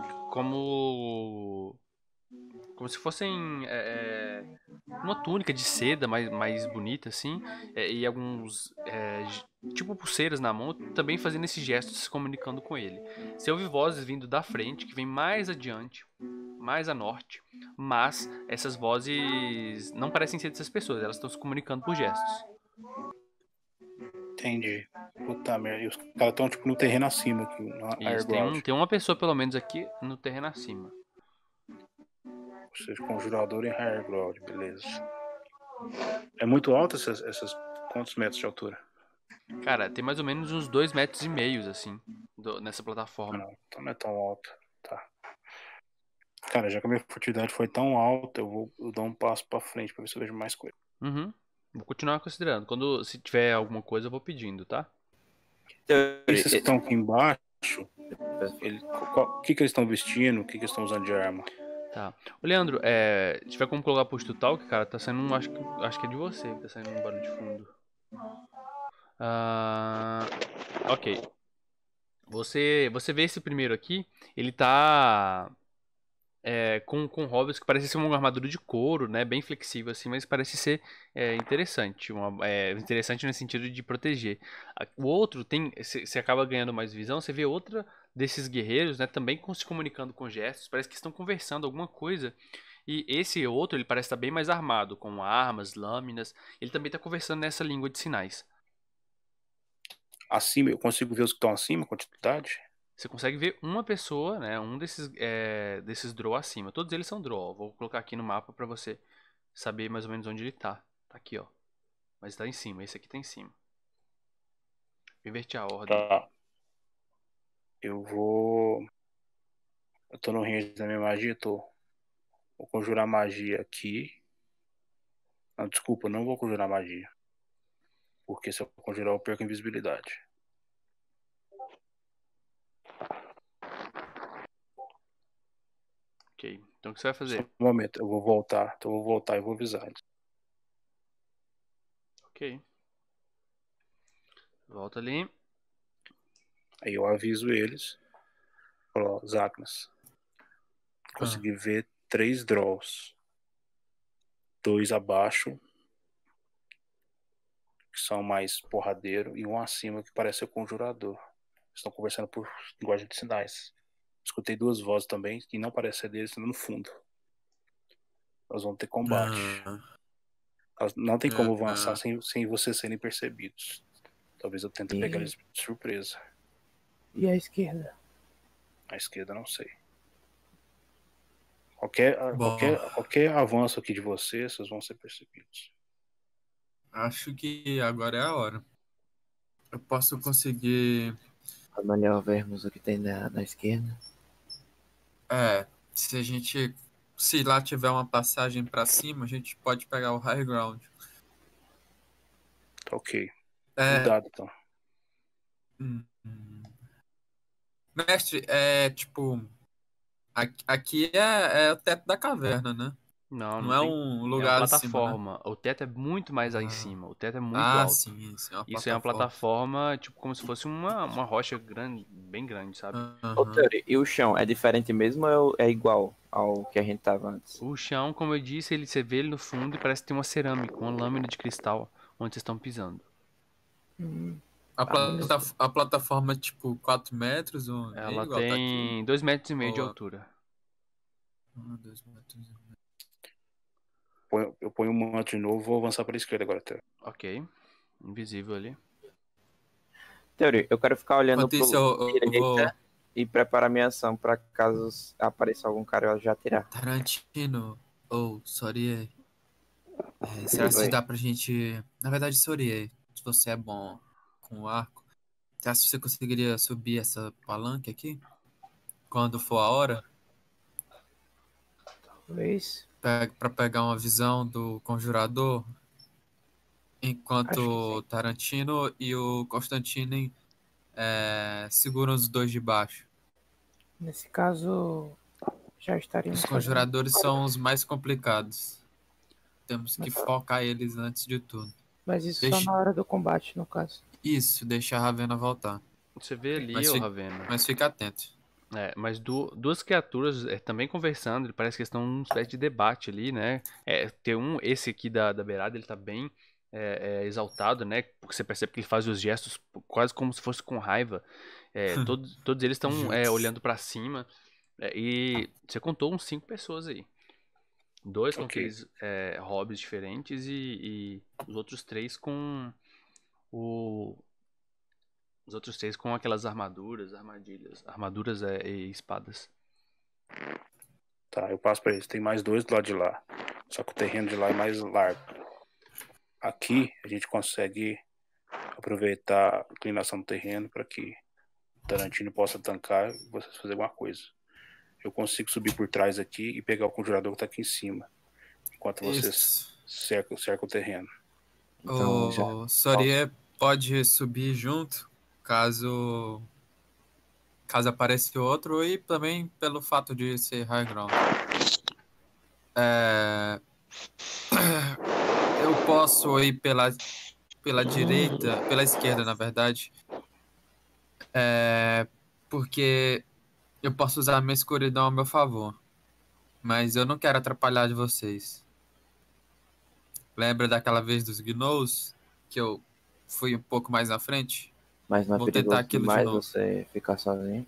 Como se fossem uma túnica de seda mais bonita assim, e alguns tipo pulseiras na mão, também fazendo esse gesto, se comunicando com ele. Você ouve vozes vindo da frente, que vem mais adiante, mais a norte, mas essas vozes não parecem ser dessas pessoas, elas estão se comunicando por gestos. Entendi. Puta merda. E os caras estão tipo no terreno acima aqui. Isso, tem uma pessoa pelo menos aqui no terreno acima. Ou seja, conjurador em higher ground, beleza. É muito alto essas quantos metros de altura? Cara, tem mais ou menos uns 2,5 metros, assim, nessa plataforma. Não, então não é tão alto. Tá. Cara, já que a minha furtividade foi tão alta, eu dar um passo pra frente pra ver se eu vejo mais coisa. Uhum. Vou continuar considerando. Se tiver alguma coisa, eu vou pedindo, tá? Esses que estão aqui embaixo, o que eles estão vestindo? O que eles estão usando de arma? Tá. Ô, Leandro, se tiver como colocar push to talk, cara, tá saindo um. Acho que é de você que tá saindo um barulho de fundo. Ok. Você vê esse primeiro aqui, ele tá com hobbies que parece ser uma armadura de couro, né? Bem flexível assim, mas parece ser interessante. Interessante no sentido de proteger. O outro tem. Você acaba ganhando mais visão, você vê outra desses guerreiros, né? Também se comunicando com gestos, parece que estão conversando alguma coisa. E esse outro, ele parece estar bem mais armado, com armas, lâminas. Ele também está conversando nessa língua de sinais. Acima, eu consigo ver os que estão acima, quantidade? Você consegue ver uma pessoa, né? Um desses draw acima. Todos eles são draw. Vou colocar aqui no mapa pra você saber mais ou menos onde ele tá. Tá aqui, ó. Mas tá em cima. Esse aqui tá em cima. Inverti a ordem. Tá. Eu tô no range da minha magia, Vou conjurar magia aqui. Não, desculpa, não vou conjurar magia. Porque se eu conjurar eu perco a invisibilidade. Ok. Então o que você vai fazer? Só um momento, eu vou voltar. Então eu vou voltar e vou avisar eles. Ok. Volta ali. Aí eu aviso eles. Falo, ó, Zacnas. Consegui ver 3 draws. 2 abaixo, que são mais porradeiro, e um acima que parece ser o conjurador. Estão conversando por linguagem de sinais. Escutei 2 vozes também, que não parece ser deles, estão no fundo. Nós vamos ter combate. Não tem como avançar sem vocês serem percebidos. Talvez eu tente pegar eles de surpresa. E a esquerda? A esquerda, não sei. Qualquer avanço aqui de vocês vão ser percebidos. Acho que agora é a hora. Eu posso conseguir... É melhor vermos o que tem na esquerda. Se lá tiver uma passagem pra cima, a gente pode pegar o high ground. Tá ok. Cuidado, então. Mestre, aqui é o teto da caverna, né? Não é um lugar é uma acima, plataforma. né? O teto é muito mais lá em cima. O teto é muito alto. Sim, Isso é uma plataforma, tipo, como se fosse uma rocha grande, bem grande, sabe? E o chão é diferente mesmo ou é igual ao que a gente tava antes? O chão, como eu disse, você vê ele no fundo e parece que tem uma cerâmica, uma lâmina de cristal onde vocês estão pisando. A plataforma é tipo 4 metros? Ela tem 2,5 metros de altura. 2 metros. Eu ponho um manto de novo, vou avançar para a esquerda agora. Ok. Invisível ali. Teoria, eu quero ficar olhando pro direita e preparar minha ação para caso apareça algum cara eu já atirar. Tarantino ou Sorie. Será que dá pra gente... Na verdade, Sorie, se você é bom com o arco, será que você conseguiria subir essa palanque aqui? Quando for a hora? Talvez. Pra pegar uma visão do conjurador, enquanto o Tarantino e o Constantine seguram os dois de baixo. Nesse caso, já estaríamos... Os conjuradores são os mais complicados. Temos que focar eles antes de tudo. Mas isso só na hora do combate, no caso. Isso, deixa a Ravena voltar. Você vê ali, Ravena. Mas fica atento. Mas duas criaturas também conversando, parece que estão numa espécie de debate ali, né? Tem esse aqui da beirada, ele tá bem exaltado, né? Porque você percebe que ele faz os gestos quase como se fosse com raiva. Todos eles estão olhando pra cima. E você contou uns 5 pessoas aí. 2 com aqueles hobbies diferentes e os outros 3 com Os outros 3 com aquelas armaduras e espadas. Tá, eu passo pra eles. Tem mais 2 do lado de lá. Só que o terreno de lá é mais largo. Aqui a gente consegue aproveitar a inclinação do terreno para que o Tarantino possa tancar e vocês fazerem alguma coisa. Eu consigo subir por trás aqui e pegar o conjurador que tá aqui em cima. Enquanto vocês cercam o terreno. Então, o Sorie pode subir junto caso apareça outro, e também pelo fato de ser high ground. Eu posso ir pela direita, pela esquerda, na verdade, porque eu posso usar a minha escuridão ao meu favor, mas eu não quero atrapalhar de vocês. Lembra daquela vez dos Gnolls, que eu fui um pouco mais na frente? Mas não é Vou tentar perigoso aquilo de demais novo. você ficar sozinho?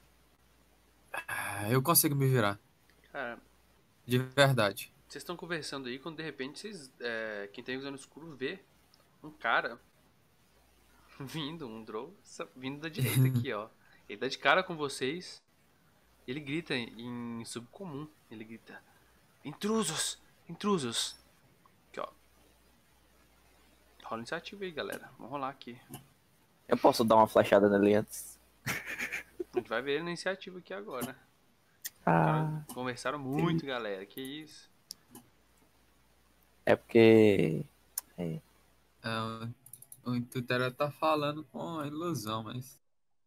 Eu consigo me virar. Cara, De verdade. vocês estão conversando aí quando de repente vocês, quem tem visão no escuro vê um cara vindo, um Drow, vindo da direita aqui, ó. Ele dá de cara com vocês. Ele grita em subcomum. Ele grita: intrusos! Intrusos! Aqui, ó. Rola iniciativa aí, galera. Vamos rolar aqui. Eu posso dar uma flechada nele antes? A gente vai ver ele na iniciativa aqui agora. Ah, Conversaram muito, galera. Que isso? é porque... O intuito era tá falando com a ilusão, mas...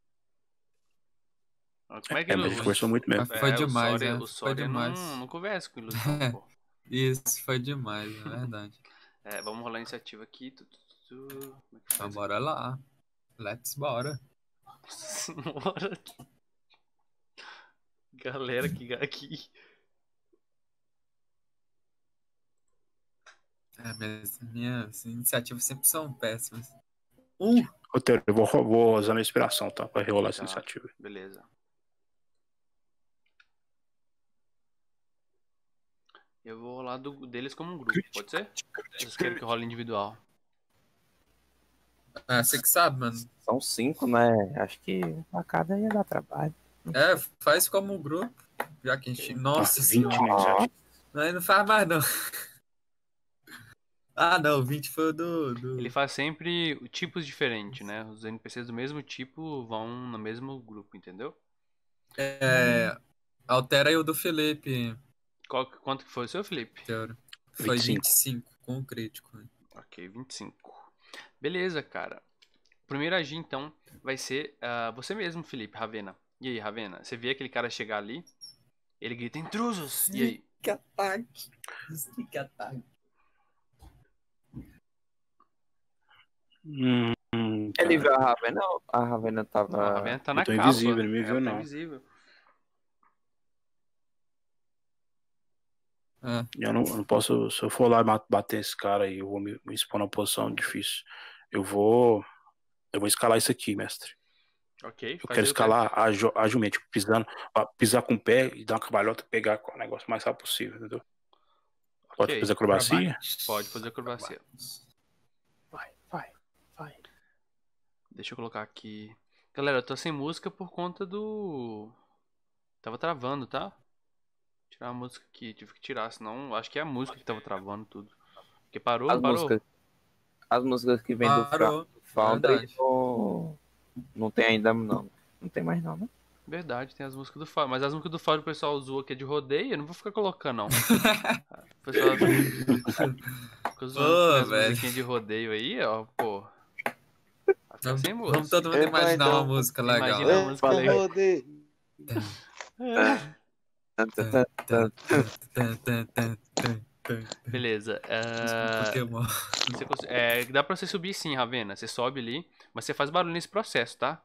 Como é que mas a gente conversou muito mesmo. Foi demais, O Soria não conversa com ilusão, pô. Isso, foi demais, é verdade. Vamos rolar a iniciativa aqui. Como é que Então faz? bora lá. Let's bora. Senhora. Galera que aqui. Minhas iniciativas sempre são péssimas. Roteiro, eu vou usar minha inspiração, tá? Pra rerolar essa Tá, iniciativa. beleza. Eu vou rolar deles como um grupo, pode ser? Vocês querem que eu role individual? Você que sabe, mano. São 5, né? Acho que a cada ia dar trabalho. Faz como um grupo. Já que a gente... Nossa 20 senhora. na iniciativa. Aí não faz mais, não. Não, 20 foi o do... Ele faz sempre tipos diferentes, né? Os NPCs do mesmo tipo vão no mesmo grupo, entendeu? Altera aí o do Felipe. Quanto que foi o seu, Felipe? Foi 25. 25 com o crítico. Ok, 25. Beleza, cara. O primeiro agir, então, vai ser você mesmo, Felipe, Ravena. E aí, Ravena? Você vê aquele cara chegar ali, ele grita, intrusos! E aí? Que ataque. Que ataque. Ele viu a Ravena? A Ravena tava... Não, a Ravena tá na Eu tô capa. invisível, ele me viu, Tá não. invisível. Eu não posso, se eu for lá bater esse cara aí, eu vou me expor numa posição difícil. Eu vou escalar isso aqui, mestre. Ok, Eu quero escalar agilmente, tipo, pisar com o pé e dar uma cambalhota, pegar o negócio o mais rápido possível, entendeu? Pode fazer acrobacia? Pode fazer acrobacia. Vai. Deixa eu colocar aqui. Galera, eu tô sem música por conta do... Tava travando, tá? Tirar a música aqui, tive que tirar, senão acho que é a música que tava travando tudo. Porque parou, parou? As músicas que vem do Foundry não tem ainda, não. Não tem mais não, né? Verdade, tem as músicas do Foundry. Mas as músicas do Foundry o pessoal usou aqui de rodeio, eu não vou ficar colocando, não. O pessoal fica usando as musiquinhas de rodeio aí, ó, pô. Sem música. Vamos todo mundo imaginar uma música legal. Imagina a música legal. Beleza. Dá pra você subir sim, Ravena. Você sobe ali, mas você faz barulho nesse processo, tá?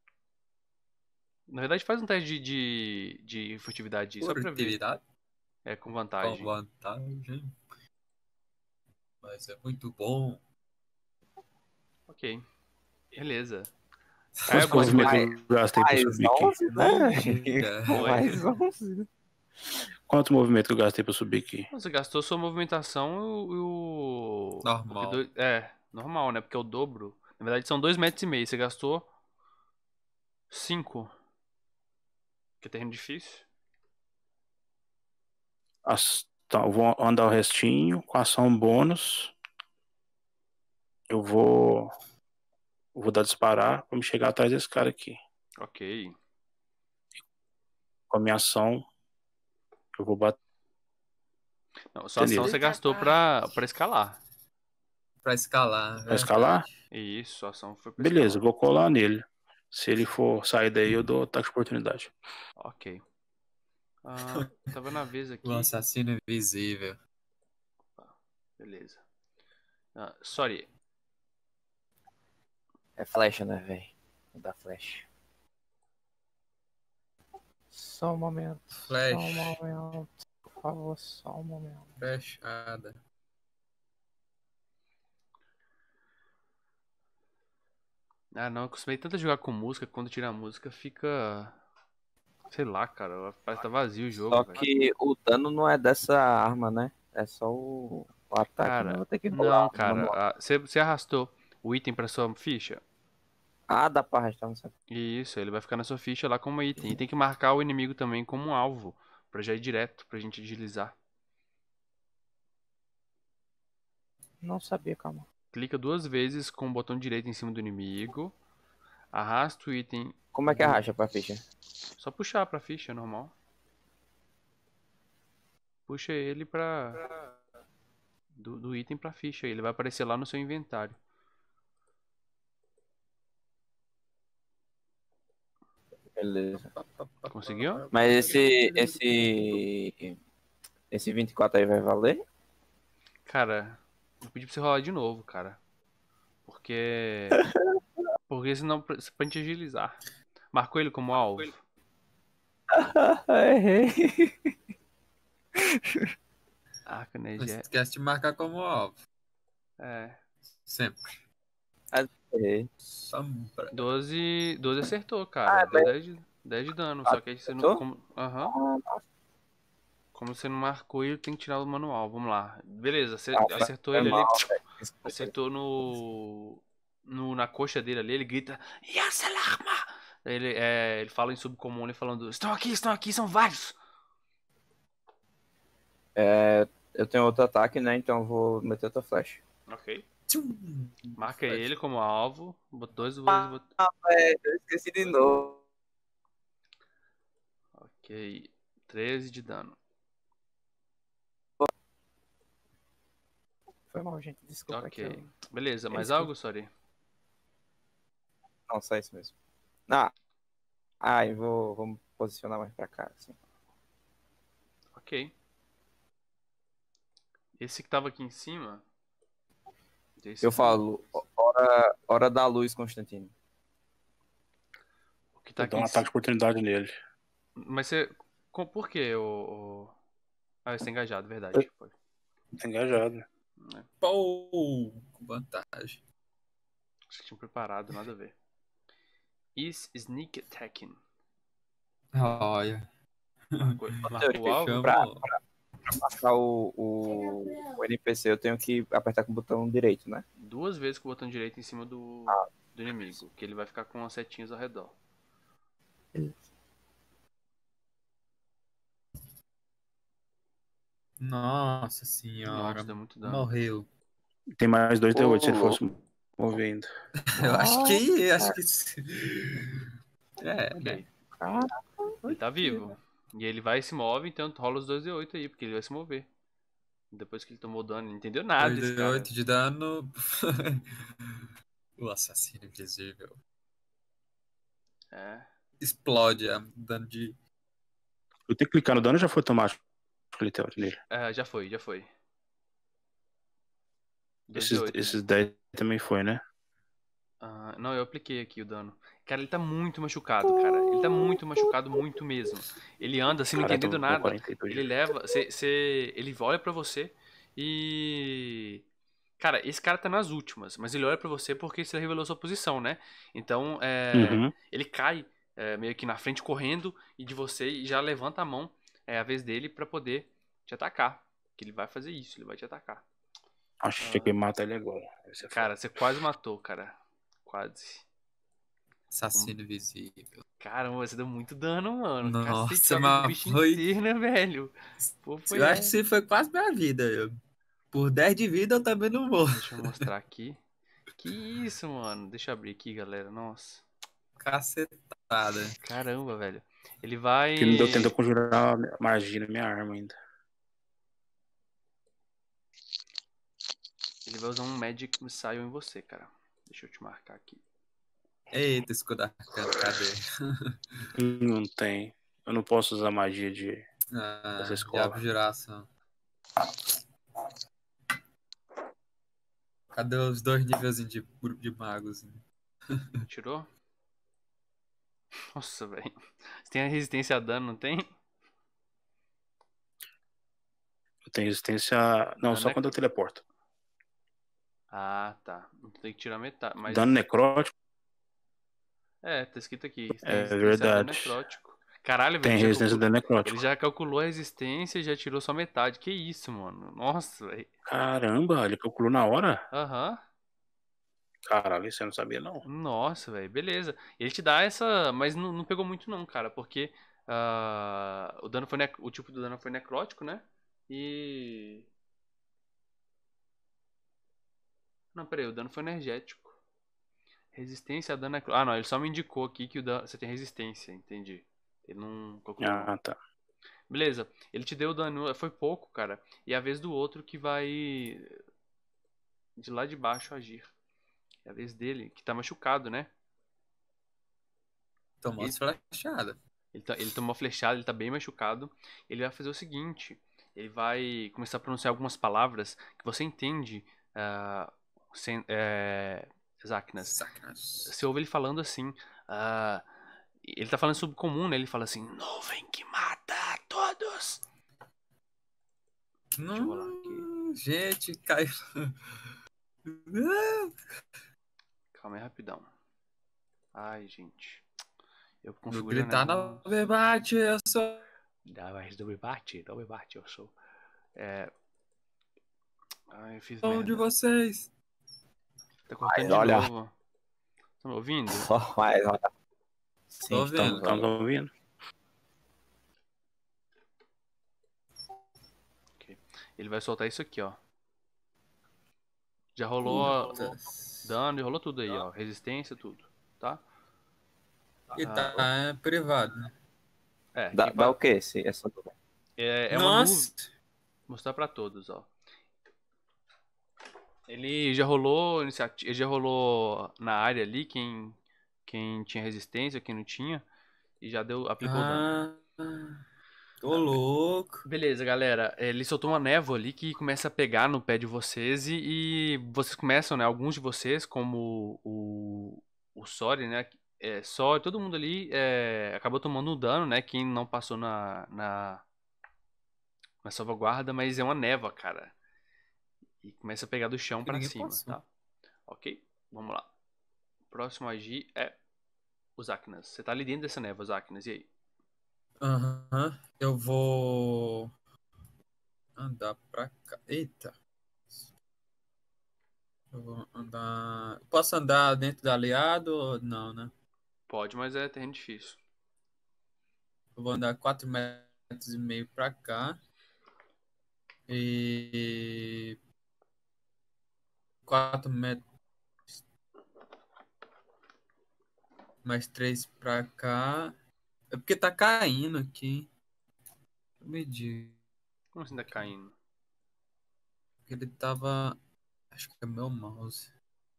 Na verdade, faz um teste de furtividade só pra ver. Com vantagem. Com vantagem. Mas é muito bom. Ok. Beleza. Quanto movimento eu gastei pra subir aqui? Mais 11. Quanto movimento que eu gastei pra subir aqui? Você gastou sua movimentação e o... Normal. Normal, né? Porque é o dobro. Na verdade são 2,5 metros. Você gastou 5. Que é terreno difícil. Então, eu vou andar o restinho com ação bônus. Eu vou dar disparar pra me chegar atrás desse cara aqui. Ok. Com a minha ação, eu vou bater. Não, sua ação você gastou pra escalar. Pra escalar. Pra escalar? Isso, sua ação foi pra Beleza, escalar. eu vou colar nele. Se ele for sair daí, eu dou ataque de oportunidade. Ok. Tava na vez aqui. O assassino invisível. Beleza. Sorry. É flecha, né, velho? Vou dar flecha. Só um momento. Flash. Só um momento. Por favor, só um momento. Fechada. Não, eu acostumei tanto a jogar com música, que quando tira a música fica. Sei lá, cara, parece que tá vazio o jogo, Só velho. que o dano não é dessa arma, né? É só o ataque. Cara, Eu vou ter que não, rolar cara, você arrastou o item pra sua ficha? dá pra arrastar, não sei. Isso, ele vai ficar na sua ficha lá como item. E tem que marcar o inimigo também como um alvo, pra já ir direto, pra gente agilizar. Não sabia, calma. Clica 2 vezes com o botão direito em cima do inimigo. Arrasta o item. Como é que arrasta pra ficha? Só puxar pra ficha, normal. Puxa ele pra... Do item pra ficha. Ele vai aparecer lá no seu inventário. Beleza. Conseguiu? Mas esse 24 aí vai valer? Cara, vou pedir pra você rolar de novo, cara. Porque senão, pra gente agilizar. Marcou ele como alvo? Errei. Arca Não energética. esquece de marcar como alvo. É. Sempre. Errei. Sombra. 12 acertou, cara. Deu 10 de dano. Só que aí você não. Acertou? Como você não marcou, ele tem que tirar do manual. Vamos lá. Beleza, você Foi acertou ele ali. mal, Acertou na coxa dele ali. Ele grita: Yasalarma! Ele fala em subcomum, ele falando: Estão aqui, são vários. Eu tenho outro ataque, né? Então eu vou meter outra flecha. Ok. Marca ele como alvo. Botou 2 vezes. Eu esqueci de novo. Ok. 13 de dano. Foi mal, gente. Desculpa. Ok. Beleza, mais algo, Sorry? Não, só isso mesmo. Vou me posicionar mais pra cá, assim. Ok. Esse que tava aqui em cima. Eu falo, hora da luz, Constantino. O que tá Vou dar um ataque de oportunidade nele. Mas você. Por que você tá engajado, verdade. Foi. Tá engajado. Pô, com vantagem. Acho que tinha preparado, nada a ver. Is sneak attacking. Olha. Marcou o alvo? Pra passar o NPC, eu tenho que apertar com o botão direito, né? 2 vezes com o botão direito em cima do inimigo. Que ele vai ficar com as setinhas ao redor. Nossa senhora. Nossa, deu muito dano. Morreu. Tem mais 2 D8 se ele fosse mover ainda. Eu acho que. Ok. Ele tá vivo. E ele vai e se move, então rola os 2 D8 aí, porque ele vai se mover. Depois que ele tomou dano, ele não entendeu nada esse cara. 8 de dano. O assassino invisível. Explode a dano de. Eu tenho que clicar no dano ou já foi automático? Nele. Já foi. Esses 10 também foi, né? Não, eu apliquei aqui o dano. Cara, ele tá muito machucado, cara. Ele tá muito machucado, muito mesmo. Ele anda assim, não entendendo nada. 42. Ele leva. Ele olha pra você e. Cara, esse cara tá nas últimas, mas ele olha pra você porque você revelou sua posição, né? Então, ele cai meio que na frente correndo e de você e já levanta a mão, a vez dele, pra poder te atacar. Que ele vai fazer isso, ele vai te atacar. Acho que mata ele agora. Cara, você quase matou, cara. Quase. Assassino invisível. Caramba, você deu muito dano, mano. Nossa, Cacete, mas o bicho foi... inteiro, né, velho? Pô, eu acho que isso foi quase minha vida. Por 10 de vida eu também não vou. Deixa eu mostrar aqui. Que isso, mano. Deixa eu abrir aqui, galera. Nossa. Cacetada. Caramba, velho. Ele vai... Que não deu tempo de conjurar magia na minha arma ainda. Ele vai usar um Magic Missile em você, cara. Deixa eu te marcar aqui. Eita, escudo arcano, cadê? Não tem. Eu não posso usar magia dessa De escola. abjuração. Cadê os 2 níveis de grupo de magos? Tirou? Nossa, velho. Você tem a resistência a dano, não tem? Eu tenho resistência. Não, Dano só quando eu teleporto. Ah, tá. Então tem que tirar metade. Mas... Dano necrótico. tá escrito aqui. Tem É resistência a dano verdade. necrótico. Caralho, velho. Tem Ele, resistência a dano ele necrótico. já calculou a resistência e já tirou só metade. Que isso, mano? Nossa, velho. Caramba, ele calculou na hora? Aham. Caralho, isso eu não sabia, não. Nossa, velho. Beleza. Ele te dá essa... Mas não pegou muito não, cara. Porque o dano foi o tipo do dano foi necrótico, né? E... Não, peraí. O dano foi energético. Resistência a dano necrótico. Ah, não. Ele só me indicou aqui que você tem resistência. Entendi. Ele não calculou. Ah, tá. Beleza. Ele te deu dano. Foi pouco, cara. E é a vez do outro que vai... De lá de baixo agir. É a vez dele, que tá machucado, né? Tomou as flechadas. Ele tomou flechada, ele tá bem machucado. Ele vai fazer o seguinte: ele vai começar a pronunciar algumas palavras que você entende, Zacnas. Você ouve ele falando assim. Ele tá falando sobre comum, né? Ele fala assim: nuvem que mata a todos. Deixa eu rolar aqui. Gente, caiu. Calma aí, rapidão. Ai, gente. Eu configuro gritar não me bate, eu sou. Não me bate, eu sou. Ai, eu fiz Um merda. de vocês. Tá cortando de olha. novo. Tá me ouvindo? Só mais, olha. Sim, Tô vendo. Estamos ouvindo. Okay. Ele vai soltar isso aqui, ó. Já rolou dano, já rolou tudo aí, ó. Resistência, tudo. Tá? E tá privado, né? Dá o quê? Essa... É uma nuvem. Vou mostrar pra todos, ó. Ele já rolou ele já rolou na área ali, quem tinha resistência, quem não tinha. E já aplicou o dano. Tô louco. Beleza, galera. Ele soltou uma névoa ali que começa a pegar no pé de vocês e vocês começam, né? Alguns de vocês, como o Sori, né? Sori, todo mundo ali acabou tomando um dano, né? Quem não passou na salvaguarda, mas é uma névoa, cara. E começa a pegar do chão pra cima, tá? Ok? Vamos lá. O próximo a agir é o Zacnas. Você tá ali dentro dessa névoa, Zacnas. E aí? Eu vou andar pra cá. Eita. Eu vou andar. Posso andar dentro do aliado ou não, né? Pode, mas é terreno difícil. Eu vou andar 4,5 metros pra cá. E 4 metros. Mais 3 pra cá. É porque tá caindo aqui. Eu medi. Como assim tá caindo? Porque ele tava. Acho que é meu mouse.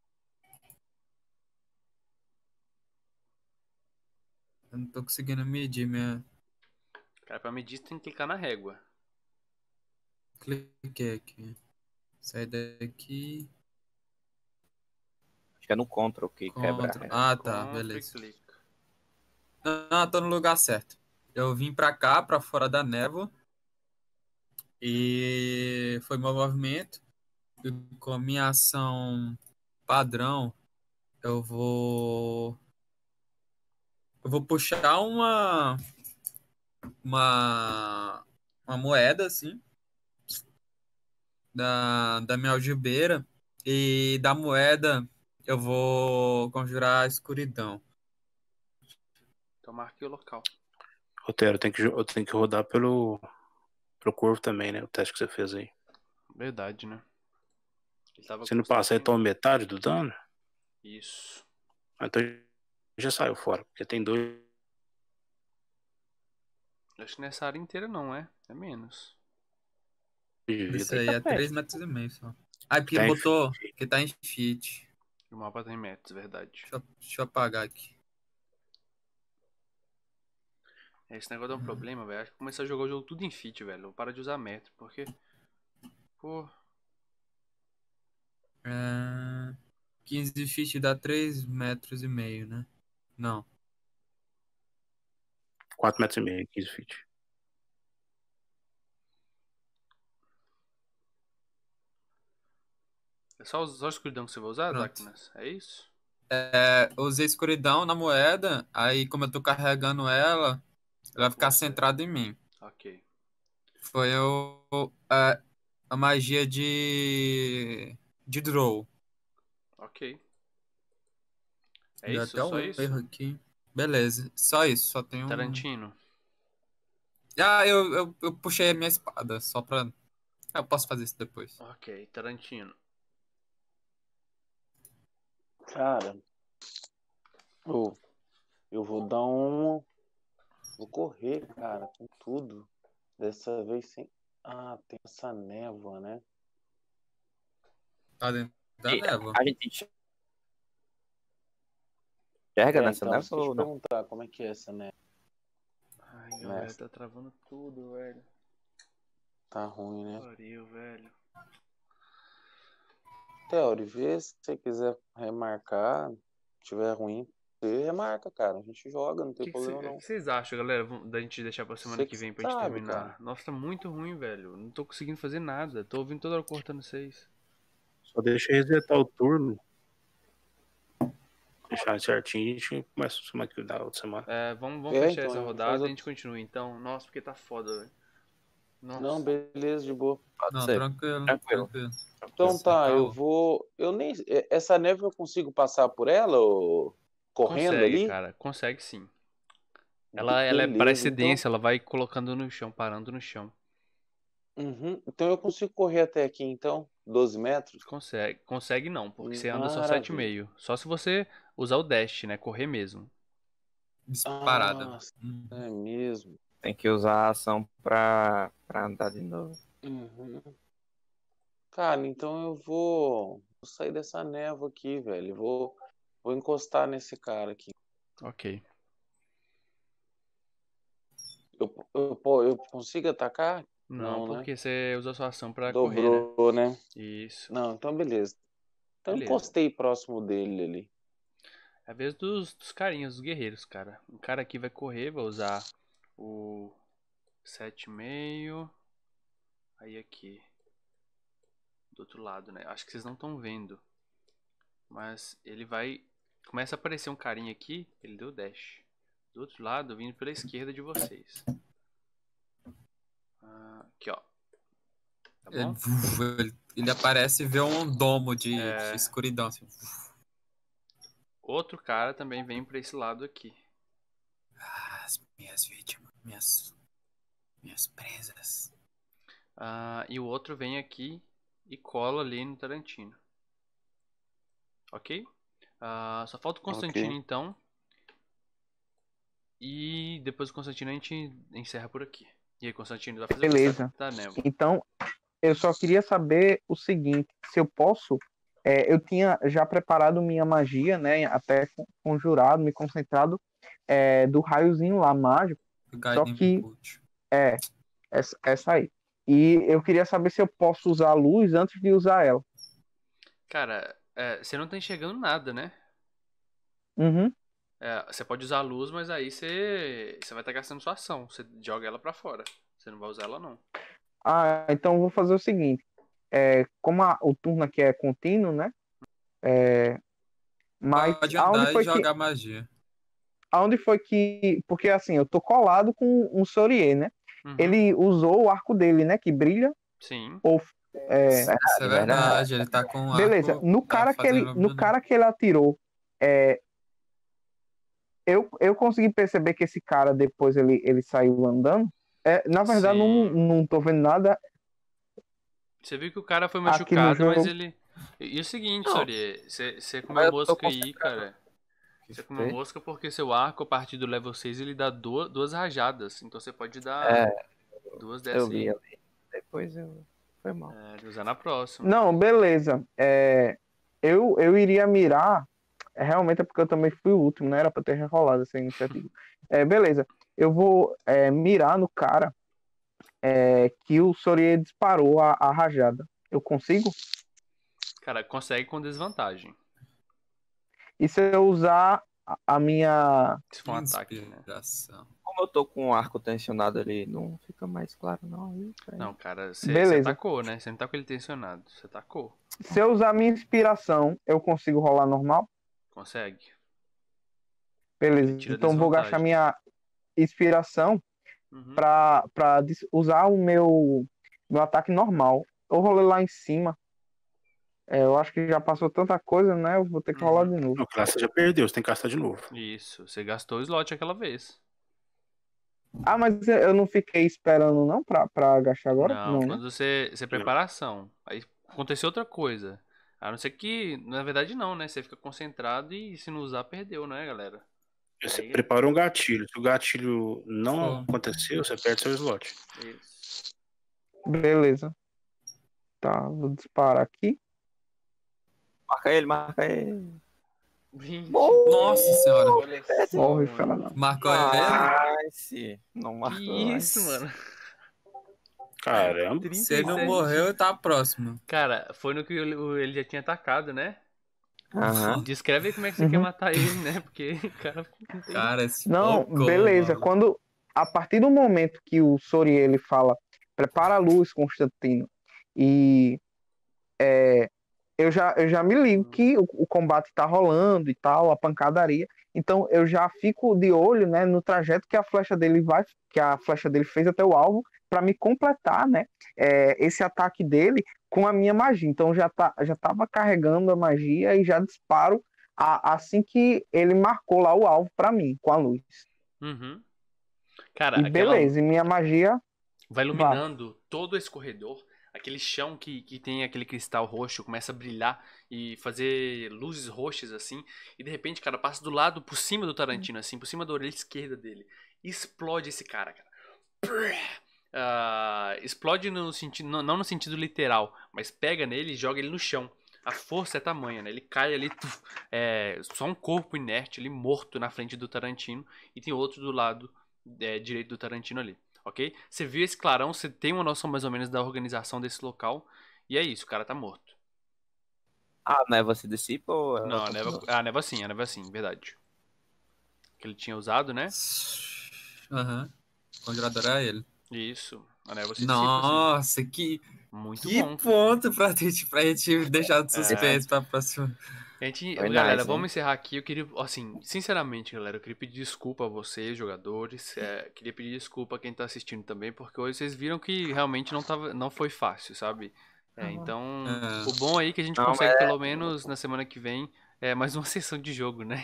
Eu não tô conseguindo medir minha. Cara, pra medir você tem que clicar na régua. Cliquei aqui. Sai daqui. Acho que é no Ctrl que quebra. Ah, tá, beleza. Não, tô no lugar certo. Eu vim pra cá, pra fora da névoa. E foi meu movimento. E com a minha ação padrão, eu vou puxar uma moeda, assim, da minha algibeira. E da moeda eu vou conjurar a escuridão. Então marque o local. Otero, eu tenho que rodar pro corvo também, né? O teste que você fez aí. Verdade, né? Se não passar, ele toma metade do dano? Isso. Então já saiu fora, porque tem 2. Acho que nessa área inteira não, é? É menos. Isso aí é 3,5 metros só. Ah, porque botou que tá em fit. O mapa tem metros, verdade. Deixa eu apagar aqui. Esse negócio é um problema, velho. Acho que começar a jogar o jogo tudo em feat, velho. Vou parar de usar metro, porque... Pô... 15 feet dá 3,5 metros, né? Não. 4,5 metros, 15 feet. É só a escuridão que você vai usar, Pronto. Darkness? É isso? Eu usei escuridão na moeda, aí como eu tô carregando ela vai ficar centrada em mim. Ok. Foi a magia de draw. Ok. É Deu isso? até Só um isso? erro aqui. Beleza, só isso, só tem um... Tarantino. Eu puxei a minha espada, só pra... Eu posso fazer isso depois. Ok, Tarantino. Cara, eu vou dar um. Vou correr, cara, com tudo. Dessa vez sem. Ah, tem essa névoa, né? Tá dentro da névoa. A gente enxerga nessa Então, névoa deixa eu te ou não? perguntar como é que é essa névoa. Ai, galera, tá travando tudo, velho. Tá ruim, né? Pariu, velho. Teori, vê se você quiser remarcar. Se tiver ruim, você remarca, cara. A gente joga, não tem problema O não. que vocês acham, galera, da gente deixar pra semana Você que que vem pra gente sabe, terminar? cara. Nossa, tá muito ruim, velho. Não tô conseguindo fazer nada. Tô ouvindo toda hora cortando vocês. Só deixa resetar o turno. Deixar certinho e a gente começa a semana que da outra semana. Vamos fechar então, essa eu vou rodada fazer e a gente continua então. Nossa, porque tá foda, velho. Nossa. Não, beleza, de boa. Pode Não, ser. tranquilo. Então tá, Calma. eu vou. Eu nem. Essa névoa eu consigo passar por ela, ou... correndo Consegue, ali? cara. Consegue sim. Ela é Beleza, precedência, ela vai colocando no chão, parando no chão. Então eu consigo correr até aqui, então? 12 metros? Consegue. Consegue não, porque você anda só Maravilha. 7,5. Só se você usar o dash, né? Correr mesmo. Disparada. Nossa, é mesmo. Tem que usar a ação pra andar de novo. Uhum. Cara, então eu vou sair dessa névoa aqui, velho. Vou encostar nesse cara aqui. Ok. Eu consigo atacar? Não, Não, né? porque você usou sua ação pra correr, né? Dobrou, né? Isso. Não, então beleza. Então Beleza. encostei próximo dele ali. É a vez dos carinhas, dos guerreiros, cara. Um cara aqui vai correr, vai usar o 7,5. Aí aqui. Do outro lado, né? Acho que vocês não estão vendo. Mas ele vai... Começa a aparecer um carinha aqui, ele deu dash. Do outro lado, vindo pela esquerda de vocês. Aqui, ó. Tá bom? Ele aparece e vê um domo de escuridão. Assim. Outro cara também vem pra esse lado aqui. As minhas vítimas, minhas presas. E o outro vem aqui e cola ali no Tarantino. Ok? Só falta o Constantino, Ok. então. E depois do Constantino a gente encerra por aqui. E aí, Constantino, vai fazer Beleza. o que tá névoa. Então, eu só queria saber o seguinte, se eu posso, eu tinha já preparado minha magia, né, até conjurado, me concentrado, do raiozinho lá mágico, só que essa aí. E eu queria saber se eu posso usar a luz antes de usar ela. Cara, você não tá enxergando nada, né? Uhum. Você pode usar a luz, mas aí você vai estar gastando sua ação. Você joga ela pra fora. Você não vai usar ela, não. Então eu vou fazer o seguinte. Como o turno aqui é contínuo, né? Mas pode andar e jogar magia. Aonde foi que... Porque assim, eu tô colado com um Sorier, né? Uhum. Ele usou o arco dele, né? Que brilha. Sim. Isso é verdade. Ele tá com um Beleza. arco, No cara que ele atirou, eu consegui perceber que esse cara depois ele saiu andando. Na verdade, não tô vendo nada. Você viu que o cara foi machucado, mas ele... E o seguinte, Sori, você comeu mosca aí, cara. Você comeu mosca porque seu arco, a partir do level 6, ele dá duas rajadas. Então você pode dar duas dessas aí. Eu li. Depois foi mal. Usar na próxima. Não, beleza. eu iria mirar. Realmente é porque eu também fui o último, né? Era pra ter rolado essa iniciativa. Beleza. Eu vou mirar no cara que o Sorie disparou a rajada. Eu consigo? Cara, consegue com desvantagem. E se eu usar a minha. Se for um ataque, né? Inspiração. Como eu tô com o arco tensionado ali, não fica mais claro, não. Não, cara, você Beleza. atacou, né? Você não tá com ele tensionado. Você atacou. Se eu usar a minha inspiração, eu consigo rolar normal? Consegue. Beleza. Tira Então vou desvantagem. gastar minha inspiração Uhum. pra usar o meu ataque normal. Eu rolei lá em cima. Eu acho que já passou tanta coisa, né? Eu vou ter que rolar de novo. Não, classe já perdeu, você tem que gastar de novo. Isso, você gastou o slot aquela vez. Ah, mas eu não fiquei esperando não pra gastar agora? Não, né? quando você prepara a ação. Aí aconteceu outra coisa. A não ser que, na verdade, não, né? Você fica concentrado e se não usar, perdeu, né, galera? Você Aí- prepara um gatilho. Se o gatilho não Sim. aconteceu, você perde seu slot. Isso. Beleza. Tá, vou disparar aqui. Marca ele. Nossa senhora. Morre, fela da... Marcou ele? Nice. Não Que marcou. isso, mano? Caramba. Se ele não 37. morreu, tá próximo. Cara, foi no que ele já tinha atacado, né? Aham. Descreve aí como é que você quer matar ele, né? Porque, cara, não tem... Cara, esse Não, loucou, beleza. mano. A partir do momento que o Sorie ele fala, prepara a luz, Constantino, e eu já me ligo que o combate tá rolando e tal, a pancadaria. Então eu já fico de olho, né, no trajeto que a flecha dele fez até o alvo para me completar, né, esse ataque dele com a minha magia. Então já tava carregando a magia e já disparo assim que ele marcou lá o alvo para mim com a luz. Uhum. Cara, E beleza, e minha magia vai iluminando todo esse corredor. Aquele chão que tem aquele cristal roxo começa a brilhar e fazer luzes roxas assim. E de repente, cara, passa do lado, por cima do Tarantino, assim, por cima da orelha esquerda dele. E explode esse cara. Explode no sentido, não no sentido literal, mas pega nele e joga ele no chão. A força é tamanha, né? Ele cai ali, só um corpo inerte ali, morto na frente do Tarantino. E tem outro do lado direito do Tarantino ali. Ok? Você viu esse clarão, você tem uma noção mais ou menos da organização desse local. E é isso, o cara tá morto. A névoa se dissipa ou ela Não, continua? a névoa sim, verdade. Que ele tinha usado, né? Aham. Conjurador é ele. Isso, a névoa se dissipa, Nossa, que sim. Muito que bom. ponto pra gente deixar de suspense pra próxima. Gente, Foi galera, nice, vamos hein? encerrar aqui. Eu queria, assim, sinceramente, galera, eu queria pedir desculpa a vocês, jogadores. Queria pedir desculpa a quem tá assistindo também, porque hoje vocês viram que realmente não foi fácil, sabe? Então, É. o bom aí é que a gente Não, consegue, mas- pelo menos na semana que vem, mais uma sessão de jogo, né?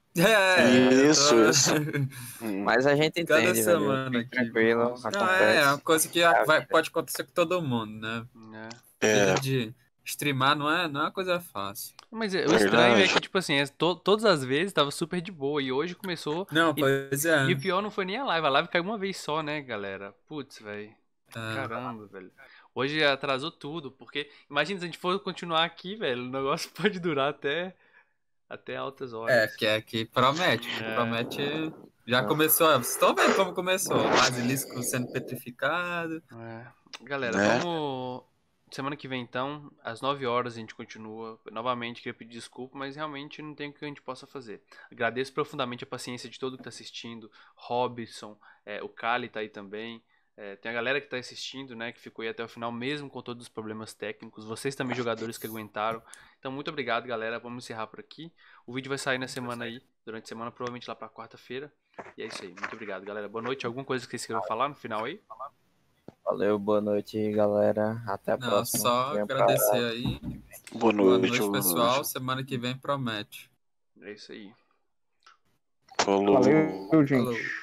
Isso, eu tô- isso. Mas a gente Cada entende, semana velho. aqui. Tranquilo, Não, acontece. é uma coisa que pode acontecer com todo mundo, né? É, Vida de streamar não é uma coisa fácil. Mas o estranho é Verdade. que, tipo assim, todas as vezes tava super de boa, e hoje começou... Não, pois é. E o pior não foi nem a live caiu uma vez só, né, galera? Putz, velho. É. Caramba, velho. Hoje atrasou tudo, porque imagina se a gente for continuar aqui, velho, o negócio pode durar até altas horas. Que promete. Promete. Já começou. Vocês estão vendo como começou? O basilisco sendo petrificado. Galera, Né? vamos. Semana que vem, então, às 9 horas a gente continua. Novamente, queria pedir desculpa, mas realmente não tem o que a gente possa fazer. Agradeço profundamente a paciência de todo que tá assistindo. Robson, o Kali tá aí também. Tem a galera que tá assistindo, né, que ficou aí até o final, mesmo com todos os problemas técnicos. Vocês também, jogadores que aguentaram. Então, muito obrigado, galera. Vamos encerrar por aqui. O vídeo vai sair na semana aí, durante a semana, provavelmente lá pra quarta-feira. E é isso aí. Muito obrigado, galera. Boa noite. Alguma coisa que vocês queiram falar no final aí? Valeu, boa noite, galera. Até a Não, próxima. só Venha pra- agradecer aí. Boa Boa noite, noite, boa pessoal. noite. Semana que vem promete. É isso aí. Falou. valeu, gente. Falou.